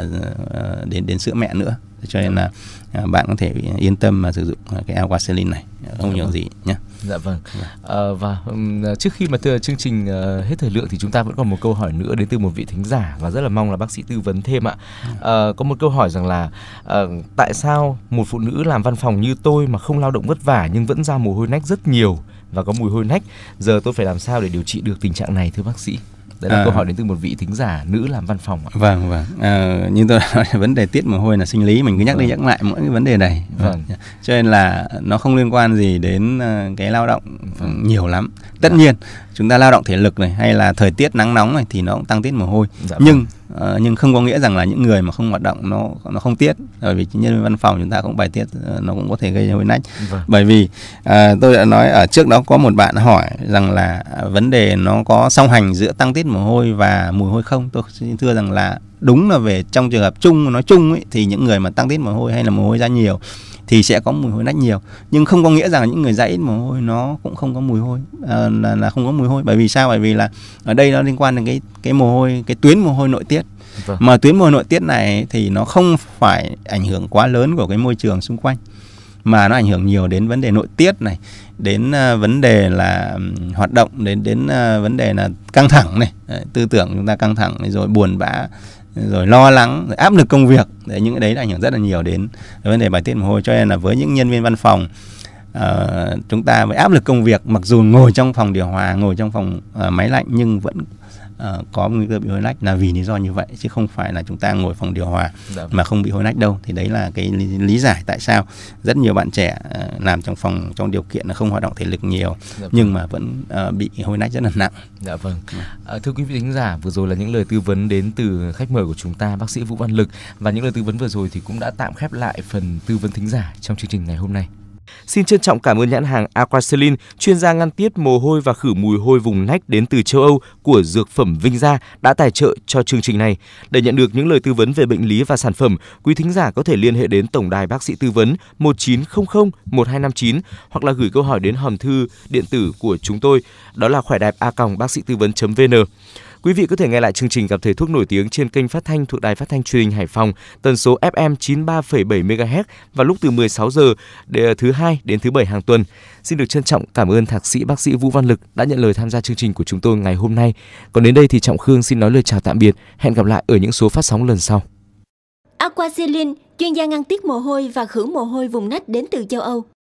uh, đến đến sữa mẹ nữa. Cho nên là uh, bạn có thể yên tâm mà sử dụng cái Aquacelin này, không ảnh hưởng gì nhé. Dạ vâng. À, và um, trước khi mà chương trình uh, hết thời lượng thì chúng ta vẫn còn một câu hỏi nữa đến từ một vị thính giả, và rất là mong là bác sĩ tư vấn thêm ạ. À, có một câu hỏi rằng là uh, tại sao một phụ nữ làm văn phòng như tôi mà không lao động vất vả nhưng vẫn ra mồ hôi nách rất nhiều và có mùi hôi nách, giờ tôi phải làm sao để điều trị được tình trạng này thưa bác sĩ? Đấy là à, câu hỏi đến từ một vị thính giả nữ làm văn phòng ạ. Vâng, vâng. À, như tôi nói, vấn đề tiết mồ hôi là sinh lý, mình cứ nhắc vâng. đi nhắc lại mỗi cái vấn đề này. Vâng. Vâng. Cho nên là nó không liên quan gì đến cái lao động vâng. nhiều lắm. Tất vâng. nhiên chúng ta lao động thể lực này hay là thời tiết nắng nóng này thì nó cũng tăng tiết mồ hôi. Dạ nhưng vâng. uh, nhưng không có nghĩa rằng là những người mà không hoạt động nó nó không tiết. Bởi vì nhân viên văn phòng chúng ta cũng bài tiết, uh, nó cũng có thể gây hôi nách. Vâng. Bởi vì uh, tôi đã nói ở trước đó có một bạn hỏi rằng là uh, vấn đề nó có song hành giữa tăng tiết mồ hôi và mùi hôi không. Tôi xin thưa rằng là đúng là về trong trường hợp chung nói chung ấy, thì những người mà tăng tiết mồ hôi hay là mồ hôi ra nhiều thì sẽ có mùi hôi nách nhiều, nhưng không có nghĩa rằng những người ra ít mồ hôi nó cũng không có mùi hôi, à, là, là không có mùi hôi. Bởi vì sao? Bởi vì là ở đây nó liên quan đến cái cái mồ hôi, cái tuyến mồ hôi nội tiết. Vâng. Mà tuyến mồ hôi nội tiết này thì nó không phải ảnh hưởng quá lớn của cái môi trường xung quanh, mà nó ảnh hưởng nhiều đến vấn đề nội tiết này, đến uh, vấn đề là um, hoạt động, đến đến uh, vấn đề là căng thẳng này, đấy, tư tưởng chúng ta căng thẳng này, rồi buồn bã, rồi lo lắng, rồi áp lực công việc. Đấy, những cái đấy là ảnh hưởng rất là nhiều đến vấn đề bài tiết mồ hôi. Cho nên là với những nhân viên văn phòng, uh, chúng ta với áp lực công việc, mặc dù ngồi trong phòng điều hòa, ngồi trong phòng uh, máy lạnh nhưng vẫn Uh, có nguy cơ bị hôi nách là vì lý do như vậy, chứ không phải là chúng ta ngồi phòng điều hòa dạ. mà không bị hôi nách đâu. Thì đấy là cái lý, lý giải tại sao rất nhiều bạn trẻ uh, làm trong phòng trong điều kiện là không hoạt động thể lực nhiều dạ. nhưng mà vẫn uh, bị hôi nách rất là nặng. Dạ vâng. À, thưa quý vị khán giả, vừa rồi là những lời tư vấn đến từ khách mời của chúng ta, bác sĩ Vũ Văn Lực, và những lời tư vấn vừa rồi thì cũng đã tạm khép lại phần tư vấn thính giả trong chương trình ngày hôm nay. Xin trân trọng cảm ơn nhãn hàng Aquacelin, chuyên gia ngăn tiết mồ hôi và khử mùi hôi vùng nách đến từ châu Âu của dược phẩm Vinh Gia đã tài trợ cho chương trình này. Để nhận được những lời tư vấn về bệnh lý và sản phẩm, quý thính giả có thể liên hệ đến tổng đài bác sĩ tư vấn một chín không không một hai năm chín hoặc là gửi câu hỏi đến hòm thư điện tử của chúng tôi, đó là khỏe đẹp a còng bác sĩ tư vấn chấm vn. Quý vị có thể nghe lại chương trình Gặp thầy thuốc nổi tiếng trên kênh phát thanh thuộc Đài Phát thanh Truyền hình Hải Phòng, tần số ép em chín mươi ba phẩy bảy mê ga héc vào lúc từ mười sáu giờ để thứ hai đến thứ bảy hàng tuần. Xin được trân trọng cảm ơn thạc sĩ bác sĩ Vũ Văn Lực đã nhận lời tham gia chương trình của chúng tôi ngày hôm nay. Còn đến đây thì Trọng Khương xin nói lời chào tạm biệt. Hẹn gặp lại ở những số phát sóng lần sau. Aquacelin, chuyên gia ngăn tiết mồ hôi và khử mồ hôi vùng nách đến từ châu Âu.